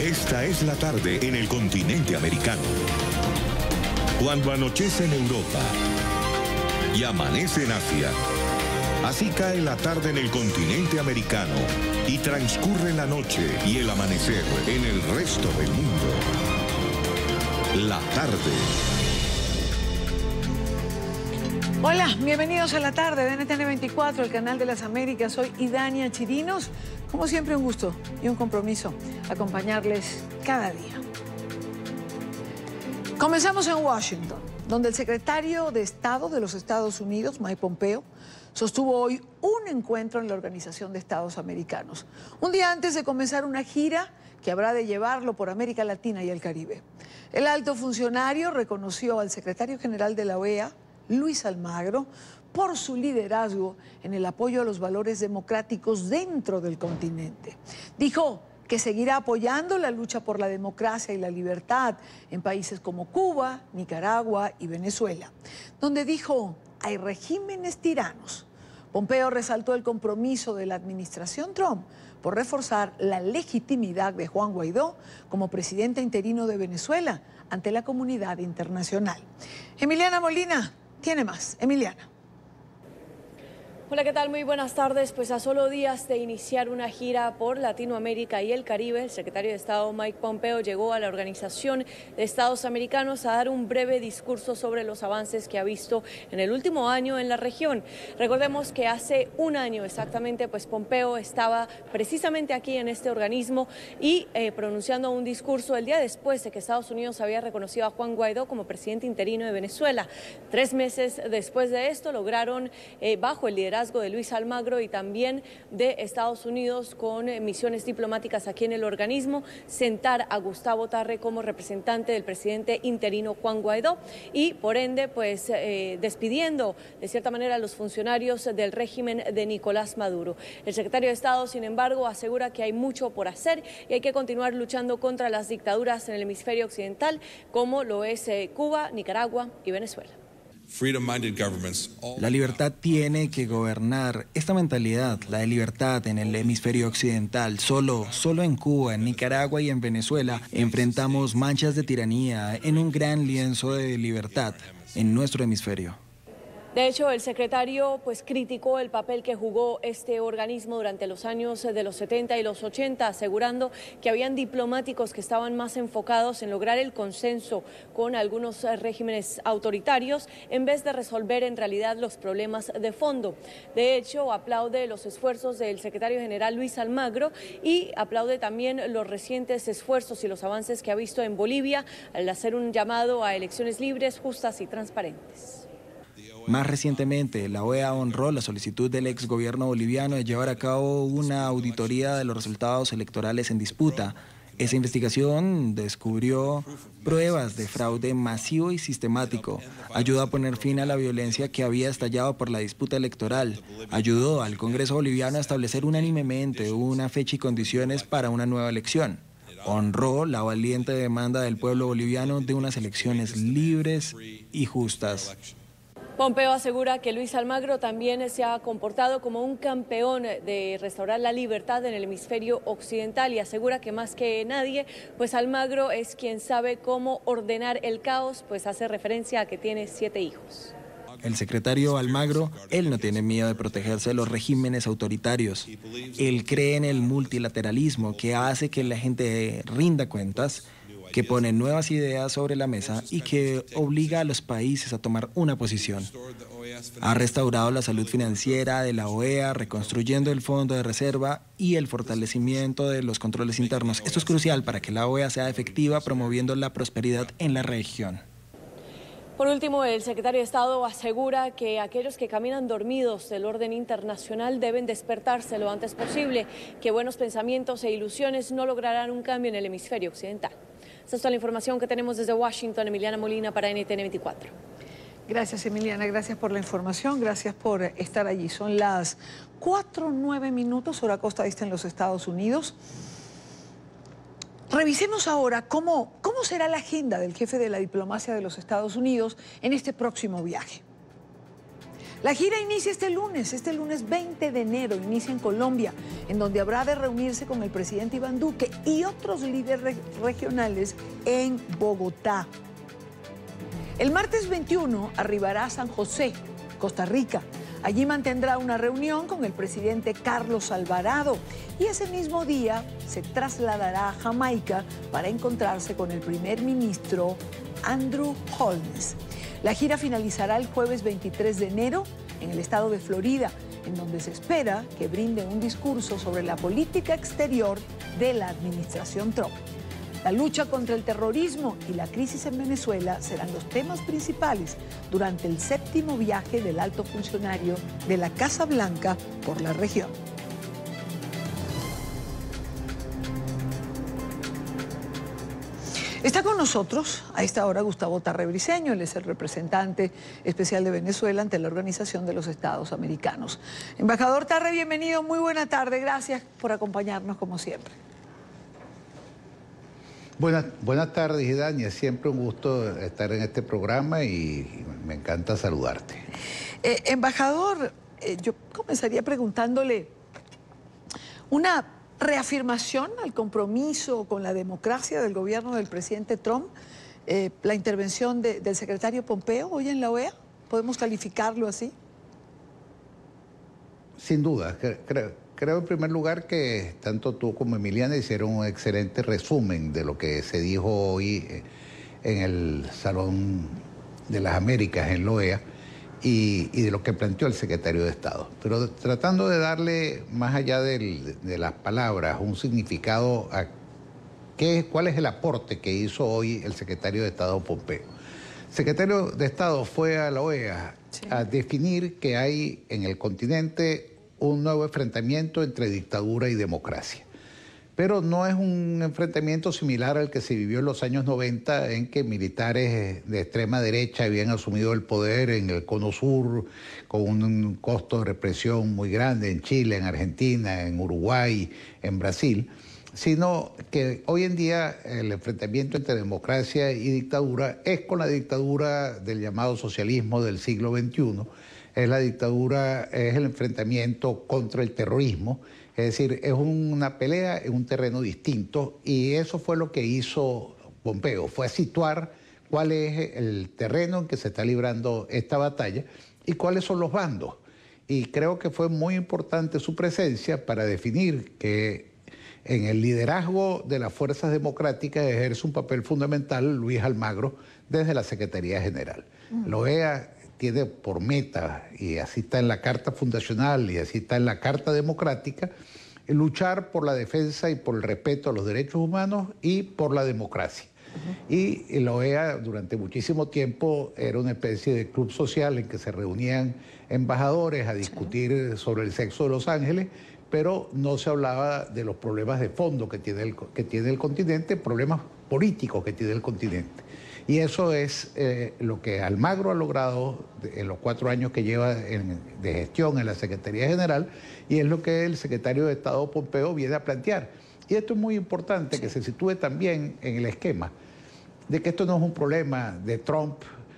Esta es la tarde en el continente americano. Cuando anochece en Europa y amanece en Asia, así cae la tarde en el continente americano y transcurre la noche y el amanecer en el resto del mundo. La tarde. Hola, bienvenidos a la tarde de NTN 24, el canal de las Américas. Soy Idania Chirinos. Como siempre, un gusto y un compromiso acompañarles cada día. Comenzamos en Washington, donde el secretario de Estado de los Estados Unidos, Mike Pompeo, sostuvo hoy un encuentro en la Organización de Estados Americanos, un día antes de comenzar una gira que habrá de llevarlo por América Latina y el Caribe. El alto funcionario reconoció al secretario general de la OEA, Luis Almagro, por su liderazgo en el apoyo a los valores democráticos dentro del continente. Dijo que seguirá apoyando la lucha por la democracia y la libertad en países como Cuba, Nicaragua y Venezuela, donde dijo hay regímenes tiranos. Pompeo resaltó el compromiso de la administración Trump por reforzar la legitimidad de Juan Guaidó como presidente interino de Venezuela ante la comunidad internacional. Emiliana Molina tiene más. Emiliana. Hola, ¿qué tal? Muy buenas tardes. Pues a solo días de iniciar una gira por Latinoamérica y el Caribe, el secretario de Estado Mike Pompeo llegó a la Organización de Estados Americanos a dar un breve discurso sobre los avances que ha visto en el último año en la región. Recordemos que hace un año exactamente, pues Pompeo estaba precisamente aquí en este organismo y pronunciando un discurso el día después de que Estados Unidos había reconocido a Juan Guaidó como presidente interino de Venezuela. 3 meses después de esto lograron, bajo el liderazgo de Luis Almagro y también de Estados Unidos con misiones diplomáticas aquí en el organismo, sentar a Gustavo Tarre como representante del presidente interino Juan Guaidó y por ende pues despidiendo de cierta manera a los funcionarios del régimen de Nicolás Maduro. El secretario de Estado, sin embargo, asegura que hay mucho por hacer y hay que continuar luchando contra las dictaduras en el hemisferio occidental como lo es Cuba, Nicaragua y Venezuela. La libertad tiene que gobernar. Esta mentalidad, la de libertad en el hemisferio occidental, solo en Cuba, en Nicaragua y en Venezuela, enfrentamos manchas de tiranía en un gran lienzo de libertad en nuestro hemisferio. De hecho, el secretario pues criticó el papel que jugó este organismo durante los años de los 70 y los 80, asegurando que habían diplomáticos que estaban más enfocados en lograr el consenso con algunos regímenes autoritarios en vez de resolver en realidad los problemas de fondo. De hecho, aplaude los esfuerzos del secretario general Luis Almagro y aplaude también los recientes esfuerzos y los avances que ha visto en Bolivia al hacer un llamado a elecciones libres, justas y transparentes. Más recientemente, la OEA honró la solicitud del exgobierno boliviano de llevar a cabo una auditoría de los resultados electorales en disputa. Esa investigación descubrió pruebas de fraude masivo y sistemático. Ayudó a poner fin a la violencia que había estallado por la disputa electoral. Ayudó al Congreso boliviano a establecer unánimemente una fecha y condiciones para una nueva elección. Honró la valiente demanda del pueblo boliviano de unas elecciones libres y justas. Pompeo asegura que Luis Almagro también se ha comportado como un campeón de restaurar la libertad en el hemisferio occidental y asegura que más que nadie, pues Almagro es quien sabe cómo ordenar el caos, pues hace referencia a que tiene 7 hijos. El secretario Almagro, él no tiene miedo de protegerse de los regímenes autoritarios. Él cree en el multilateralismo que hace que la gente rinda cuentas, que pone nuevas ideas sobre la mesa y que obliga a los países a tomar una posición. Ha restaurado la salud financiera de la OEA, reconstruyendo el fondo de reserva y el fortalecimiento de los controles internos. Esto es crucial para que la OEA sea efectiva promoviendo la prosperidad en la región. Por último, el secretario de Estado asegura que aquellos que caminan dormidos del orden internacional deben despertarse lo antes posible, que buenos pensamientos e ilusiones no lograrán un cambio en el hemisferio occidental. Esta es toda la información que tenemos desde Washington. Emiliana Molina para NTN 24. Gracias, Emiliana. Gracias por la información. Gracias por estar allí. Son las 4:09, hora costa este en los Estados Unidos. Revisemos ahora cómo será la agenda del jefe de la diplomacia de los Estados Unidos en este próximo viaje. La gira inicia este lunes 20 de enero, inicia en Colombia, en donde habrá de reunirse con el presidente Iván Duque y otros líderes regionales en Bogotá. El martes 21 arribará a San José, Costa Rica. Allí mantendrá una reunión con el presidente Carlos Alvarado y ese mismo día se trasladará a Jamaica para encontrarse con el primer ministro Andrew Holness. La gira finalizará el jueves 23 de enero en el estado de Florida, en donde se espera que brinde un discurso sobre la política exterior de la administración Trump. La lucha contra el terrorismo y la crisis en Venezuela serán los temas principales durante el 7º viaje del alto funcionario de la Casa Blanca por la región. Está con nosotros a esta hora Gustavo Tarre Briceño, él es el representante especial de Venezuela ante la Organización de los Estados Americanos. Embajador Tarre, bienvenido, muy buena tarde, gracias por acompañarnos como siempre. Buenas tardes, Idania. Es siempre un gusto estar en este programa y me encanta saludarte. Embajador, yo comenzaría preguntándole una reafirmación al compromiso con la democracia del gobierno del presidente Trump, la intervención del secretario Pompeo hoy en la OEA. ¿Podemos calificarlo así? Sin duda. Creo en primer lugar que tanto tú como Emiliana hicieron un excelente resumen de lo que se dijo hoy en el Salón de las Américas en la OEA y de lo que planteó el secretario de Estado. Pero tratando de darle, más allá de las palabras, un significado a cuál es el aporte que hizo hoy el secretario de Estado Pompeo. El secretario de Estado fue a la OEA a definir que hay en el continente un nuevo enfrentamiento entre dictadura y democracia. Pero no es un enfrentamiento similar al que se vivió en los años 90, en que militares de extrema derecha habían asumido el poder en el Cono Sur con un costo de represión muy grande en Chile, en Argentina, en Uruguay, en Brasil, sino que hoy en día el enfrentamiento entre democracia y dictadura es con la dictadura del llamado socialismo del siglo XXI. Es el enfrentamiento contra el terrorismo, es decir, es una pelea en un terreno distinto y eso fue lo que hizo Pompeo, fue a situar cuál es el terreno en que se está librando esta batalla y cuáles son los bandos. Y creo que fue muy importante su presencia para definir que en el liderazgo de las fuerzas democráticas ejerce un papel fundamental Luis Almagro desde la Secretaría General. La OEA tiene por meta, y así está en la Carta Fundacional y así está en la Carta Democrática, luchar por la defensa y por el respeto a los derechos humanos y por la democracia. Y la OEA durante muchísimo tiempo era una especie de club social en que se reunían embajadores a discutir sobre el sexo de los ángeles, pero no se hablaba de los problemas de fondo que tiene el continente, problemas políticos que tiene el continente. Y eso es lo que Almagro ha logrado en los 4 años que lleva de gestión en la Secretaría General y es lo que el secretario de Estado Pompeo viene a plantear. Y esto es muy importante que se sitúe también en el esquema de que esto no es un problema de Trump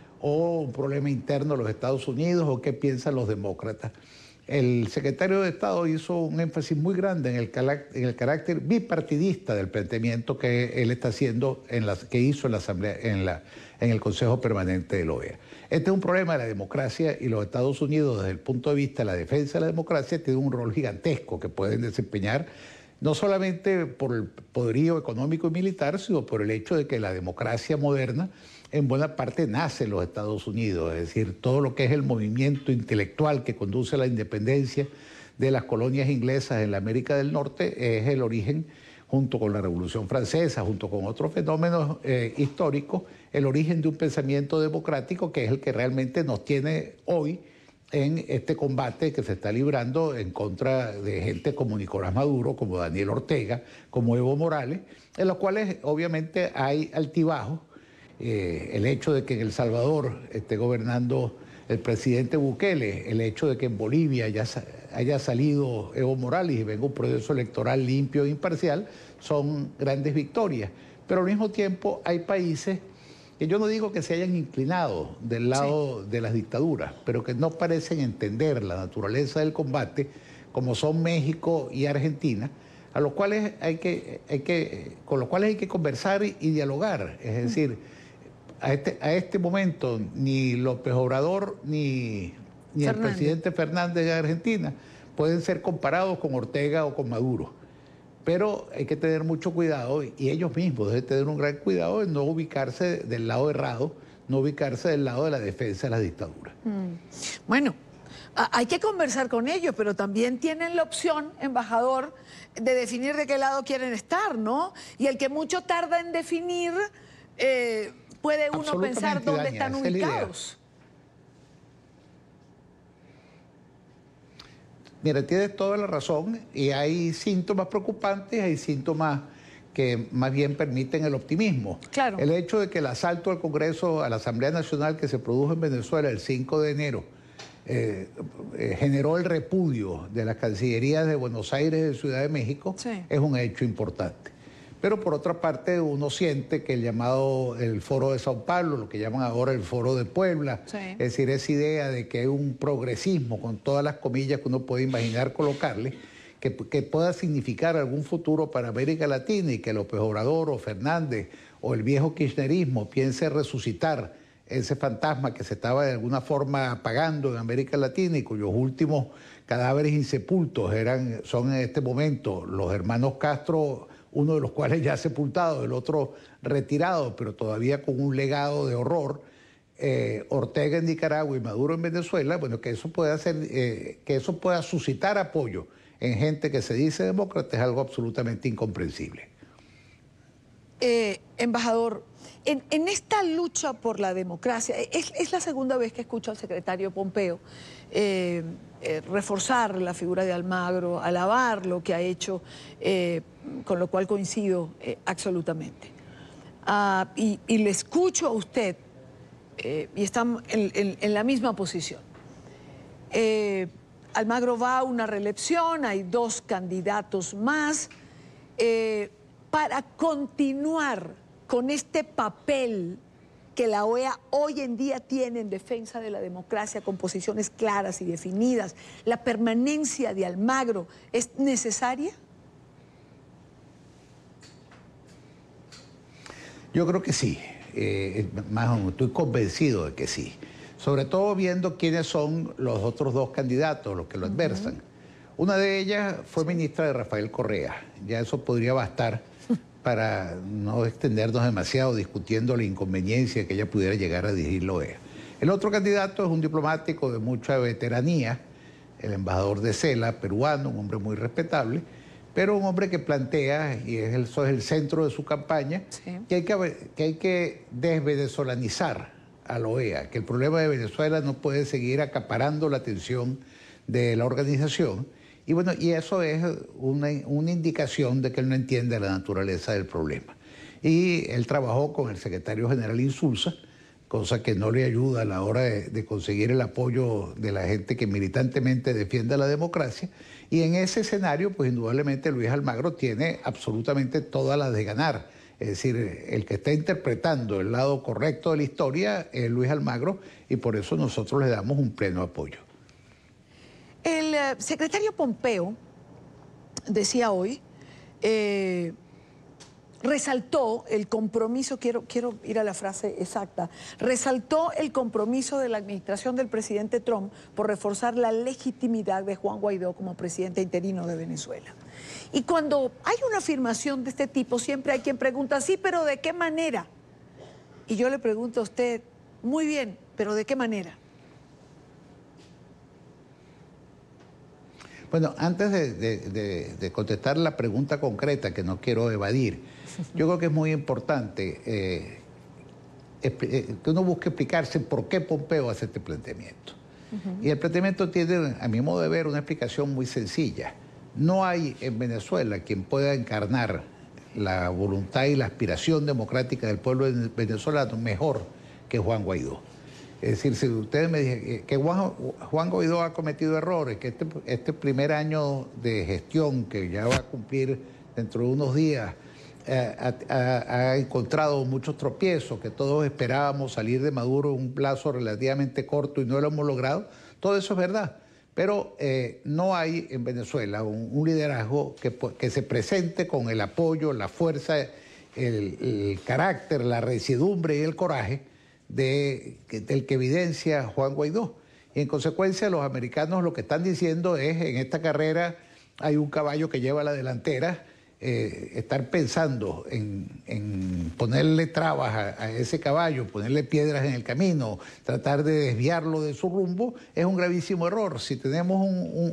o un problema interno de los Estados Unidos o qué piensan los demócratas. El secretario de Estado hizo un énfasis muy grande en el carácter bipartidista del planteamiento que él está haciendo, que hizo en la Asamblea, en el Consejo Permanente de la OEA. Este es un problema de la democracia y los Estados Unidos, desde el punto de vista de la defensa de la democracia, tienen un rol gigantesco que pueden desempeñar, no solamente por el poderío económico y militar, sino por el hecho de que la democracia moderna en buena parte nace en los Estados Unidos, es decir, todo lo que es el movimiento intelectual que conduce a la independencia de las colonias inglesas en la América del Norte es el origen, junto con la Revolución Francesa, junto con otros fenómenos históricos, el origen de un pensamiento democrático que es el que realmente nos tiene hoy en este combate que se está librando en contra de gente como Nicolás Maduro, como Daniel Ortega, como Evo Morales, en los cuales obviamente hay altibajos. El hecho de que en El Salvador esté gobernando el presidente Bukele, el hecho de que en Bolivia ya haya salido Evo Morales y venga un proceso electoral limpio e imparcial, son grandes victorias. Pero al mismo tiempo hay países que yo no digo que se hayan inclinado del lado de las dictaduras, pero que no parecen entender la naturaleza del combate, como son México y Argentina, a los cuales con los cuales hay que conversar y dialogar. Es decir, a este momento ni López Obrador ni el presidente Fernández de Argentina pueden ser comparados con Ortega o con Maduro. Pero hay que tener mucho cuidado, y ellos mismos deben tener un gran cuidado de no ubicarse del lado errado, no ubicarse del lado de la defensa de la dictadura. Bueno, hay que conversar con ellos, pero también tienen la opción, embajador, de definir de qué lado quieren estar, ¿no? Y el que mucho tarda en definir, puede uno pensar dónde están ubicados. Mira, tienes toda la razón, y hay síntomas preocupantes, hay síntomas que más bien permiten el optimismo. Claro. El hecho de que el asalto al Congreso, a la Asamblea Nacional que se produjo en Venezuela el 5 de enero, generó el repudio de las cancillerías de Buenos Aires y de Ciudad de México, es un hecho importante. Pero por otra parte uno siente que el Foro de Sao Paulo, lo que llaman ahora el Foro de Puebla, es decir, esa idea de que hay un progresismo, con todas las comillas que uno puede imaginar colocarle, que pueda significar algún futuro para América Latina, y que López Obrador o Fernández o el viejo kirchnerismo piense resucitar ese fantasma que se estaba de alguna forma apagando en América Latina y cuyos últimos cadáveres insepultos son en este momento los hermanos Castro, uno de los cuales ya sepultado, el otro retirado, pero todavía con un legado de horror, Ortega en Nicaragua y Maduro en Venezuela. Bueno, que eso pueda suscitar apoyo en gente que se dice demócrata es algo absolutamente incomprensible. Embajador, en esta lucha por la democracia, es la segunda vez que escucho al secretario Pompeo reforzar la figura de Almagro, alabar lo que ha hecho, con lo cual coincido absolutamente. Y le escucho a usted, y estamos en la misma posición. Almagro va a una reelección, hay 2 candidatos más. Para continuar con este papel que la OEA hoy en día tiene en defensa de la democracia, con posiciones claras y definidas, ¿la permanencia de Almagro es necesaria? Yo creo que sí, estoy convencido de que sí, sobre todo viendo quiénes son los otros 2 candidatos, los que lo adversan. Una de ellas fue ministra de Rafael Correa, ya eso podría bastar para no extendernos demasiado discutiendo la inconveniencia que ella pudiera llegar a dirigir la OEA. El otro candidato es un diplomático de mucha veteranía, el embajador de Cela, peruano, un hombre muy respetable, pero un hombre que plantea, y eso es el centro de su campaña, que hay que desvenezolanizar a la OEA, que el problema de Venezuela no puede seguir acaparando la atención de la organización. Y bueno, y eso es una indicación de que él no entiende la naturaleza del problema. Y él trabajó con el secretario general Insulza, cosa que no le ayuda a la hora de conseguir el apoyo de la gente que militantemente defiende la democracia. Y en ese escenario, pues indudablemente Luis Almagro tiene absolutamente todas las de ganar. Es decir, el que está interpretando el lado correcto de la historia es Luis Almagro, y por eso nosotros le damos un pleno apoyo. El secretario Pompeo decía hoy, resaltó el compromiso, quiero ir a la frase exacta, resaltó el compromiso de la administración del presidente Trump por reforzar la legitimidad de Juan Guaidó como presidente interino de Venezuela. Y cuando hay una afirmación de este tipo, siempre hay quien pregunta, sí, pero ¿de qué manera? Y yo le pregunto a usted, muy bien, pero ¿de qué manera? Bueno, antes de contestar la pregunta concreta, que no quiero evadir, yo creo que es muy importante que uno busque explicarse por qué Pompeo hace este planteamiento. Y el planteamiento tiene, a mi modo de ver, una explicación muy sencilla. No hay en Venezuela quien pueda encarnar la voluntad y la aspiración democrática del pueblo venezolano mejor que Juan Guaidó. Es decir, si ustedes me dicen que Juan Guaidó ha cometido errores, que este primer año de gestión que ya va a cumplir dentro de unos días, ha encontrado muchos tropiezos, que todos esperábamos salir de Maduro en un plazo relativamente corto y no lo hemos logrado. Todo eso es verdad, pero no hay en Venezuela un liderazgo que se presente con el apoyo, la fuerza, el carácter, la resiedumbre y el coraje del que evidencia Juan Guaidó. Y en consecuencia los americanos lo que están diciendo es, en esta carrera hay un caballo que lleva la delantera. Estar pensando en ponerle trabas a ese caballo, ponerle piedras en el camino, tratar de desviarlo de su rumbo, es un gravísimo error. Si tenemos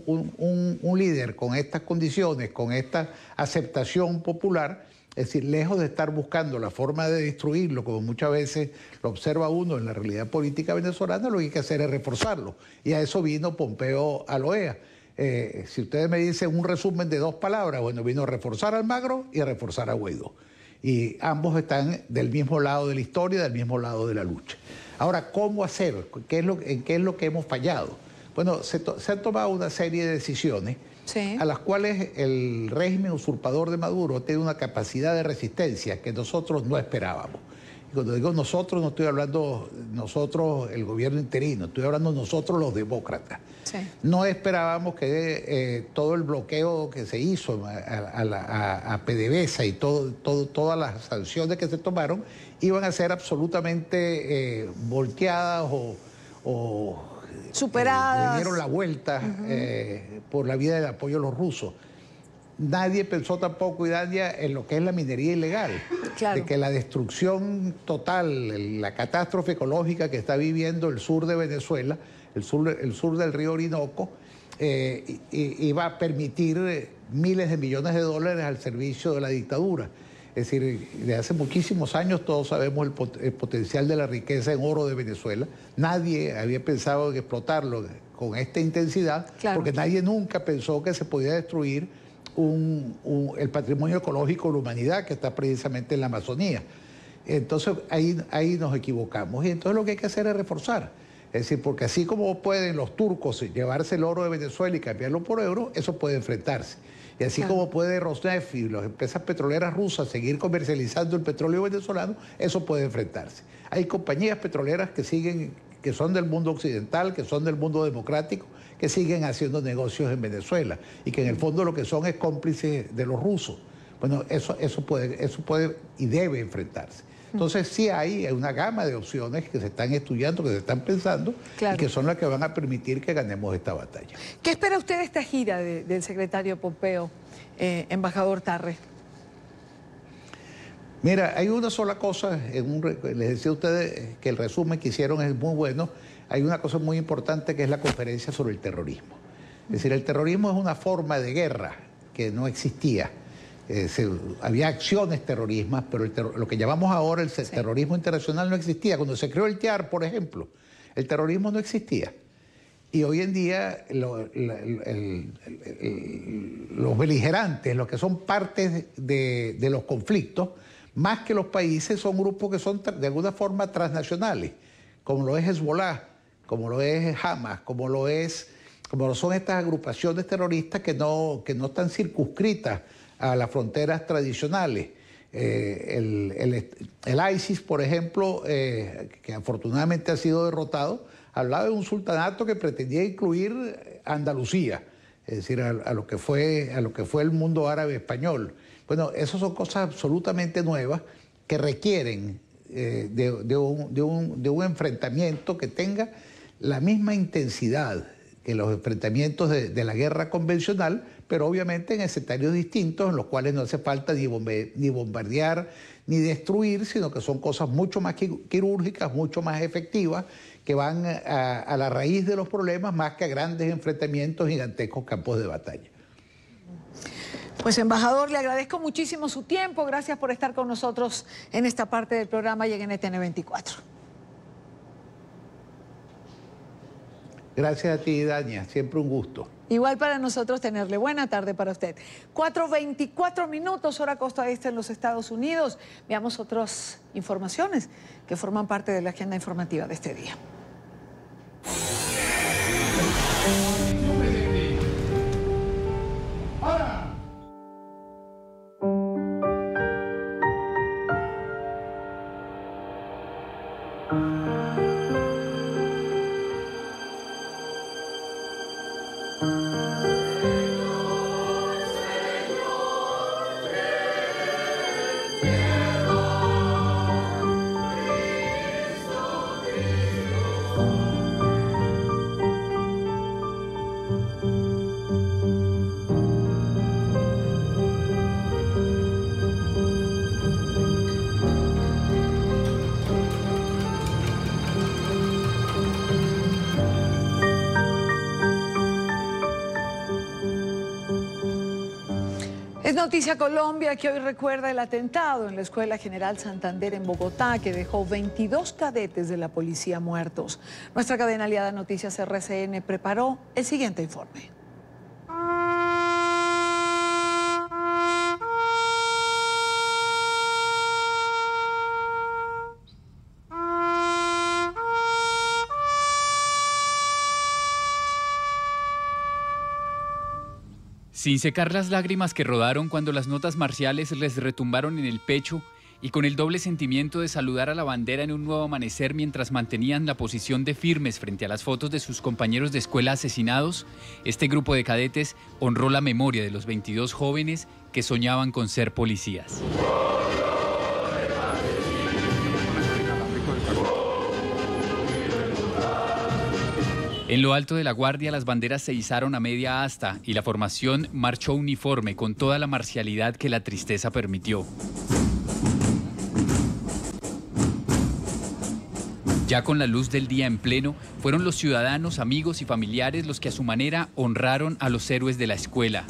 un líder con estas condiciones, con esta aceptación popular, es decir, lejos de estar buscando la forma de destruirlo, como muchas veces lo observa uno en la realidad política venezolana, lo que hay que hacer es reforzarlo. Y a eso vino Pompeo a la OEA. Si ustedes me dicen un resumen de 2 palabras, bueno, vino a reforzar a Almagro y a reforzar a Guaidó. Y ambos están del mismo lado de la historia, del mismo lado de la lucha. Ahora, ¿cómo hacer? ¿En qué es lo que hemos fallado? Bueno, se han tomado una serie de decisiones a las cuales el régimen usurpador de Maduro tiene una capacidad de resistencia que nosotros no esperábamos. Y cuando digo nosotros, no estoy hablando nosotros, el gobierno interino, estoy hablando nosotros los demócratas. Sí. No esperábamos que todo el bloqueo que se hizo a PDVSA y todas las sanciones que se tomaron iban a ser absolutamente volteadas o superadas. Le dieron la vuelta por la vía del apoyo a los rusos. Nadie pensó tampoco, Idania, en lo que es la minería ilegal, de que la destrucción total, la catástrofe ecológica que está viviendo el sur de Venezuela, el sur del río Orinoco, iba a permitir miles de millones de dólares al servicio de la dictadura. Es decir, de hace muchísimos años todos sabemos el potencial de la riqueza en oro de Venezuela. Nadie había pensado en explotarlo con esta intensidad, porque nadie nunca pensó que se podía destruir el patrimonio ecológico de la humanidad que está precisamente en la Amazonía. Entonces ahí nos equivocamos y entonces lo que hay que hacer es reforzar. Es decir, porque así como pueden los turcos llevarse el oro de Venezuela y cambiarlo por euro, eso puede enfrentarse. Y así como puede Rosneft y las empresas petroleras rusas seguir comercializando el petróleo venezolano, eso puede enfrentarse. Hay compañías petroleras que son del mundo occidental, que son del mundo democrático, que siguen haciendo negocios en Venezuela y que en el fondo lo que son es cómplices de los rusos. Bueno, eso puede y debe enfrentarse. Entonces sí hay una gama de opciones que se están estudiando, que se están pensando y que son las que van a permitir que ganemos esta batalla. ¿Qué espera usted de esta gira del secretario Pompeo, embajador Tarre? Mira, hay una sola cosa, les decía a ustedes que el resumen que hicieron es muy bueno, hay una cosa muy importante que es la conferencia sobre el terrorismo. Es decir, el terrorismo es una forma de guerra que no existía. Había acciones terroristas, pero lo que llamamos ahora el terrorismo internacional no existía. Cuando se creó el TIAR, por ejemplo, el terrorismo no existía. Y hoy en día los beligerantes, los que son partes de los conflictos, más que los países, son grupos que son de alguna forma transnacionales, como lo es Hezbollah, como lo es Hamas, como lo son estas agrupaciones terroristas que no están circunscritas a las fronteras tradicionales. El ISIS, por ejemplo, que afortunadamente ha sido derrotado, hablaba de un sultanato que pretendía incluir Andalucía, es decir, a lo que fue el mundo árabe español. Bueno, esas son cosas absolutamente nuevas que requieren de un enfrentamiento que tenga la misma intensidad que los enfrentamientos de la guerra convencional, pero obviamente en escenarios distintos en los cuales no hace falta ni bombardear ni destruir, sino que son cosas mucho más quirúrgicas, mucho más efectivas, que van a la raíz de los problemas más que a grandes enfrentamientos, gigantescos campos de batalla. Pues, embajador, le agradezco muchísimo su tiempo. Gracias por estar con nosotros en esta parte del programa y en NTN 24. Gracias a ti, Dania. Siempre un gusto. Igual para nosotros tenerle. Buena tarde para usted. 4:24 minutos, hora costa este en los Estados Unidos. Veamos otras informaciones que forman parte de la agenda informativa de este día. Es noticia Colombia, que hoy recuerda el atentado en la Escuela General Santander en Bogotá, que dejó 22 cadetes de la policía muertos. Nuestra cadena aliada Noticias RCN preparó el siguiente informe. Sin secar las lágrimas que rodaron cuando las notas marciales les retumbaron en el pecho y con el doble sentimiento de saludar a la bandera en un nuevo amanecer mientras mantenían la posición de firmes frente a las fotos de sus compañeros de escuela asesinados, este grupo de cadetes honró la memoria de los 22 jóvenes que soñaban con ser policías. En lo alto de la guardia las banderas se izaron a media asta y la formación marchó uniforme con toda la marcialidad que la tristeza permitió. Ya con la luz del día en pleno, fueron los ciudadanos, amigos y familiares los que a su manera honraron a los héroes de la escuela.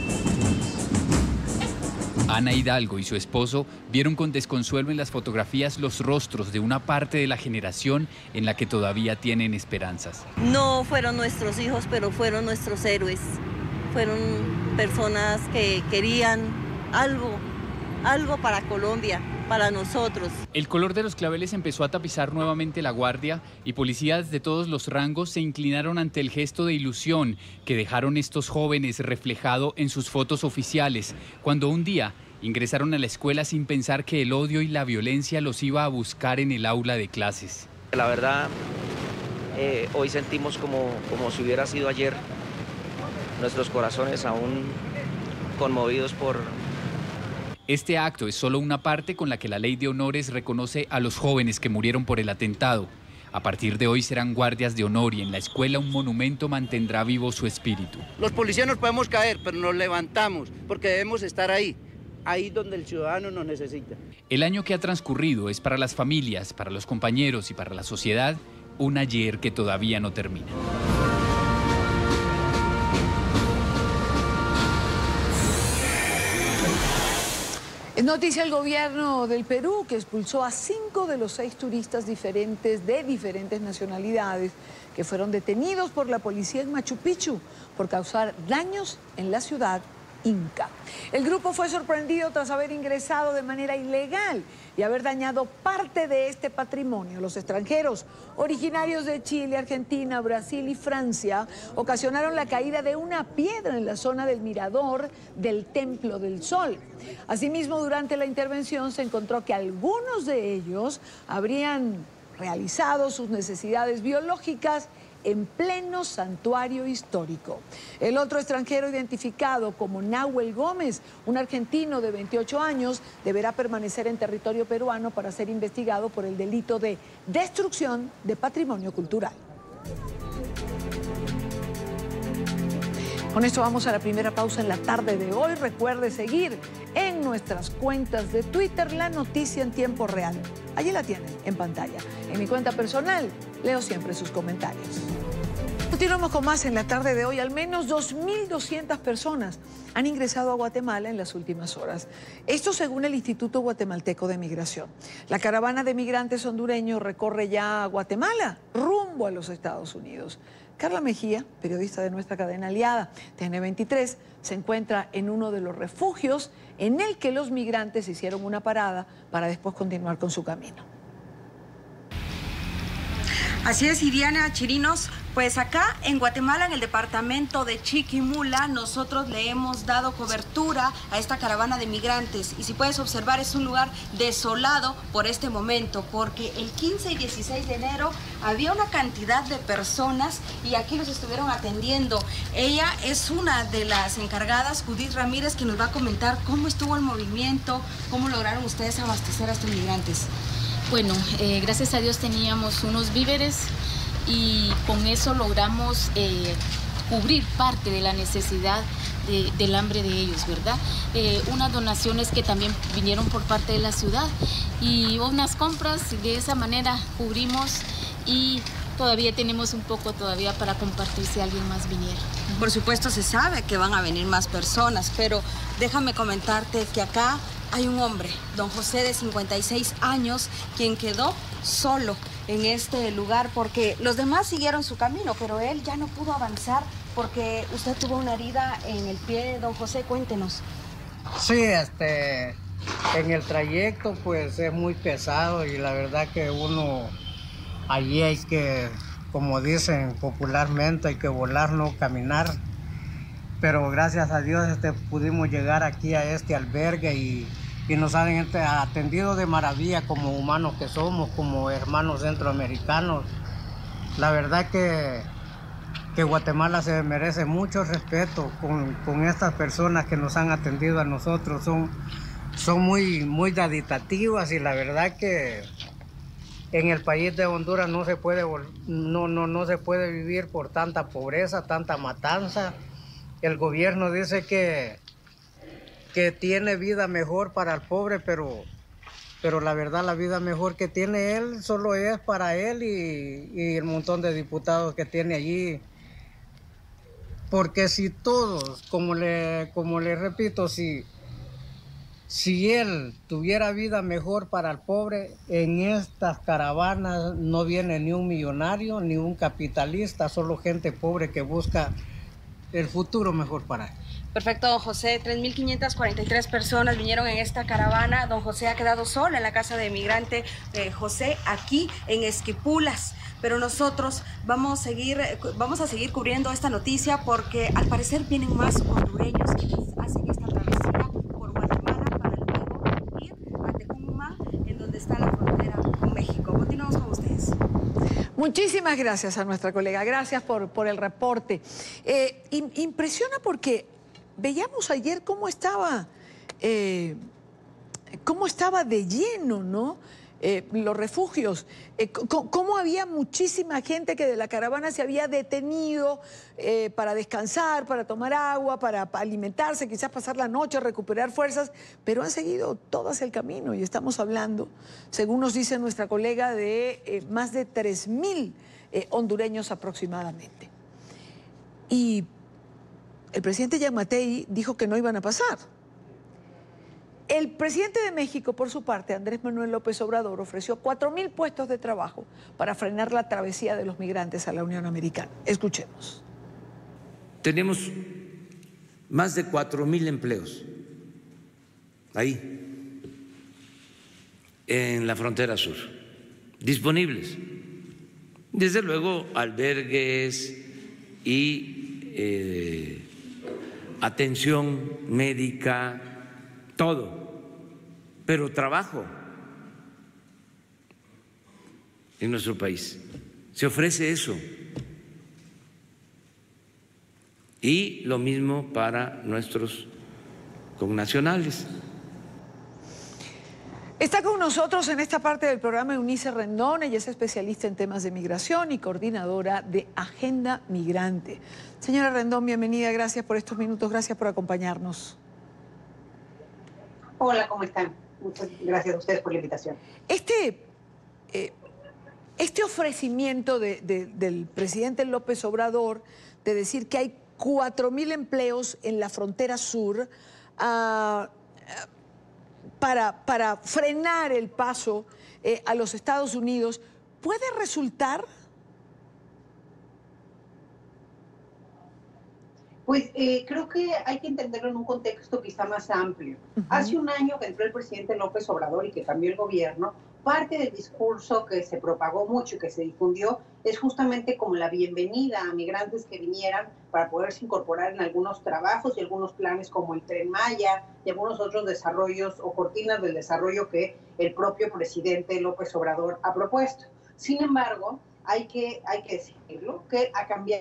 Ana Hidalgo y su esposo vieron con desconsuelo en las fotografías los rostros de una parte de la generación en la que todavía tienen esperanzas. No fueron nuestros hijos, pero fueron nuestros héroes. Fueron personas que querían algo para Colombia, para nosotros. El color de los claveles empezó a tapizar nuevamente la guardia y policías de todos los rangos se inclinaron ante el gesto de ilusión que dejaron estos jóvenes reflejado en sus fotos oficiales, cuando un día ingresaron a la escuela sin pensar que el odio y la violencia los iba a buscar en el aula de clases. La verdad, hoy sentimos como si hubiera sido ayer, nuestros corazones aún conmovidos por... Este acto es solo una parte con la que la Ley de Honores reconoce a los jóvenes que murieron por el atentado. A partir de hoy serán guardias de honor y en la escuela un monumento mantendrá vivo su espíritu. Los policías nos podemos caer, pero nos levantamos porque debemos estar ahí donde el ciudadano nos necesita. El año que ha transcurrido es para las familias, para los compañeros y para la sociedad un ayer que todavía no termina. Es noticia el gobierno del Perú, que expulsó a 5 de los 6 turistas diferentes de diferentes nacionalidades que fueron detenidos por la policía en Machu Picchu por causar daños en la ciudad inca. El grupo fue sorprendido tras haber ingresado de manera ilegal y haber dañado parte de este patrimonio. Los extranjeros, originarios de Chile, Argentina, Brasil y Francia, ocasionaron la caída de una piedra en la zona del mirador del Templo del Sol. Asimismo, durante la intervención se encontró que algunos de ellos habrían realizado sus necesidades biológicas en pleno santuario histórico. El otro extranjero, identificado como Nahuel Gómez, un argentino de 28 años, deberá permanecer en territorio peruano para ser investigado por el delito de destrucción de patrimonio cultural. Con esto vamos a la primera pausa en la tarde de hoy. Recuerde seguir en nuestras cuentas de Twitter La Noticia en Tiempo Real. Allí la tienen en pantalla. En mi cuenta personal leo siempre sus comentarios. Continuamos con más en la tarde de hoy. Al menos 2.200 personas han ingresado a Guatemala en las últimas horas. Esto según el Instituto Guatemalteco de Migración. La caravana de migrantes hondureños recorre ya Guatemala rumbo a los Estados Unidos. Carla Mejía, periodista de nuestra cadena aliada, TN23, se encuentra en uno de los refugios en el que los migrantes hicieron una parada para después continuar con su camino. Así es, Iriana, Chirinos, Pues acá en Guatemala, en el departamento de Chiquimula, nosotros le hemos dado cobertura a esta caravana de migrantes. Y si puedes observar, es un lugar desolado por este momento, porque el 15 y 16 de enero había una cantidad de personas y aquí los estuvieron atendiendo. Ella es una de las encargadas, Judith Ramírez, que nos va a comentar cómo estuvo el movimiento, cómo lograron ustedes abastecer a estos migrantes. Bueno, gracias a Dios teníamos unos víveres y con eso logramos cubrir parte de la necesidad del hambre de ellos, ¿verdad? Unas donaciones que también vinieron por parte de la ciudad y unas compras, de esa manera cubrimos y todavía tenemos un poco todavía para compartir si alguien más viniera. Por supuesto se sabe que van a venir más personas, pero déjame comentarte que acá hay un hombre, don José, de 56 años, quien quedó solo en este lugar porque los demás siguieron su camino, pero él ya no pudo avanzar porque usted tuvo una herida en el pie. Don José, cuéntenos. Sí, en el trayecto pues es muy pesado y la verdad que uno allí hay que, como dicen popularmente, hay que volar, no caminar. Pero gracias a Dios pudimos llegar aquí a este albergue y nos han atendido de maravilla como humanos que somos, como hermanos centroamericanos. La verdad que Guatemala se merece mucho respeto con estas personas que nos han atendido a nosotros. Son muy daditativas y la verdad que en el país de Honduras no se puede vivir por tanta pobreza, tanta matanza. El gobierno dice que tiene vida mejor para el pobre, pero la verdad la vida mejor que tiene él solo es para él y el montón de diputados que tiene allí. Porque si todos, como le repito, si él tuviera vida mejor para el pobre, en estas caravanas no viene ni un millonario ni un capitalista, solo gente pobre que busca el futuro mejor para él. Perfecto, don José. 3.543 personas vinieron en esta caravana. Don José ha quedado solo en la casa de migrante José, aquí en Esquipulas. Pero nosotros vamos a seguir cubriendo esta noticia porque al parecer vienen más hondureños que hacen esta travesía por Guatemala para luego ir a Tecumumá, en donde está la frontera con México. Continuamos con ustedes. Muchísimas gracias a nuestra colega. Gracias por el reporte. Impresiona porque veíamos ayer cómo estaba de lleno, ¿no? Los refugios, cómo había muchísima gente que de la caravana se había detenido para descansar, para tomar agua, para alimentarse, quizás pasar la noche, recuperar fuerzas, pero han seguido todo hacia el camino y estamos hablando, según nos dice nuestra colega, de más de 3.000 hondureños aproximadamente. Y el presidente Yamatei dijo que no iban a pasar. El presidente de México, por su parte, Andrés Manuel López Obrador, ofreció 4.000 puestos de trabajo para frenar la travesía de los migrantes a la Unión Americana. Escuchemos. Tenemos más de 4.000 empleos ahí, en la frontera sur, disponibles. Desde luego, albergues y atención médica, todo, pero trabajo en nuestro país. Se ofrece eso. Y lo mismo para nuestros connacionales. Está con nosotros en esta parte del programa Eunice Rendón. Ella es especialista en temas de migración y coordinadora de Agenda Migrante. Señora Rendón, bienvenida. Gracias por estos minutos. Gracias por acompañarnos. Hola, ¿cómo están? Muchas gracias a ustedes por la invitación. Este ofrecimiento del presidente López Obrador de decir que hay 4.000 empleos en la frontera sur para frenar el paso a los Estados Unidos, ¿puede resultar? Pues creo que hay que entenderlo en un contexto quizá más amplio. Hace un año que entró el presidente López Obrador y que cambió el gobierno, parte del discurso que se propagó mucho y que se difundió es justamente como la bienvenida a migrantes que vinieran para poderse incorporar en algunos trabajos y algunos planes como el Tren Maya y algunos otros desarrollos o cortinas del desarrollo que el propio presidente López Obrador ha propuesto. Sin embargo, hay que decirlo, que ha cambiado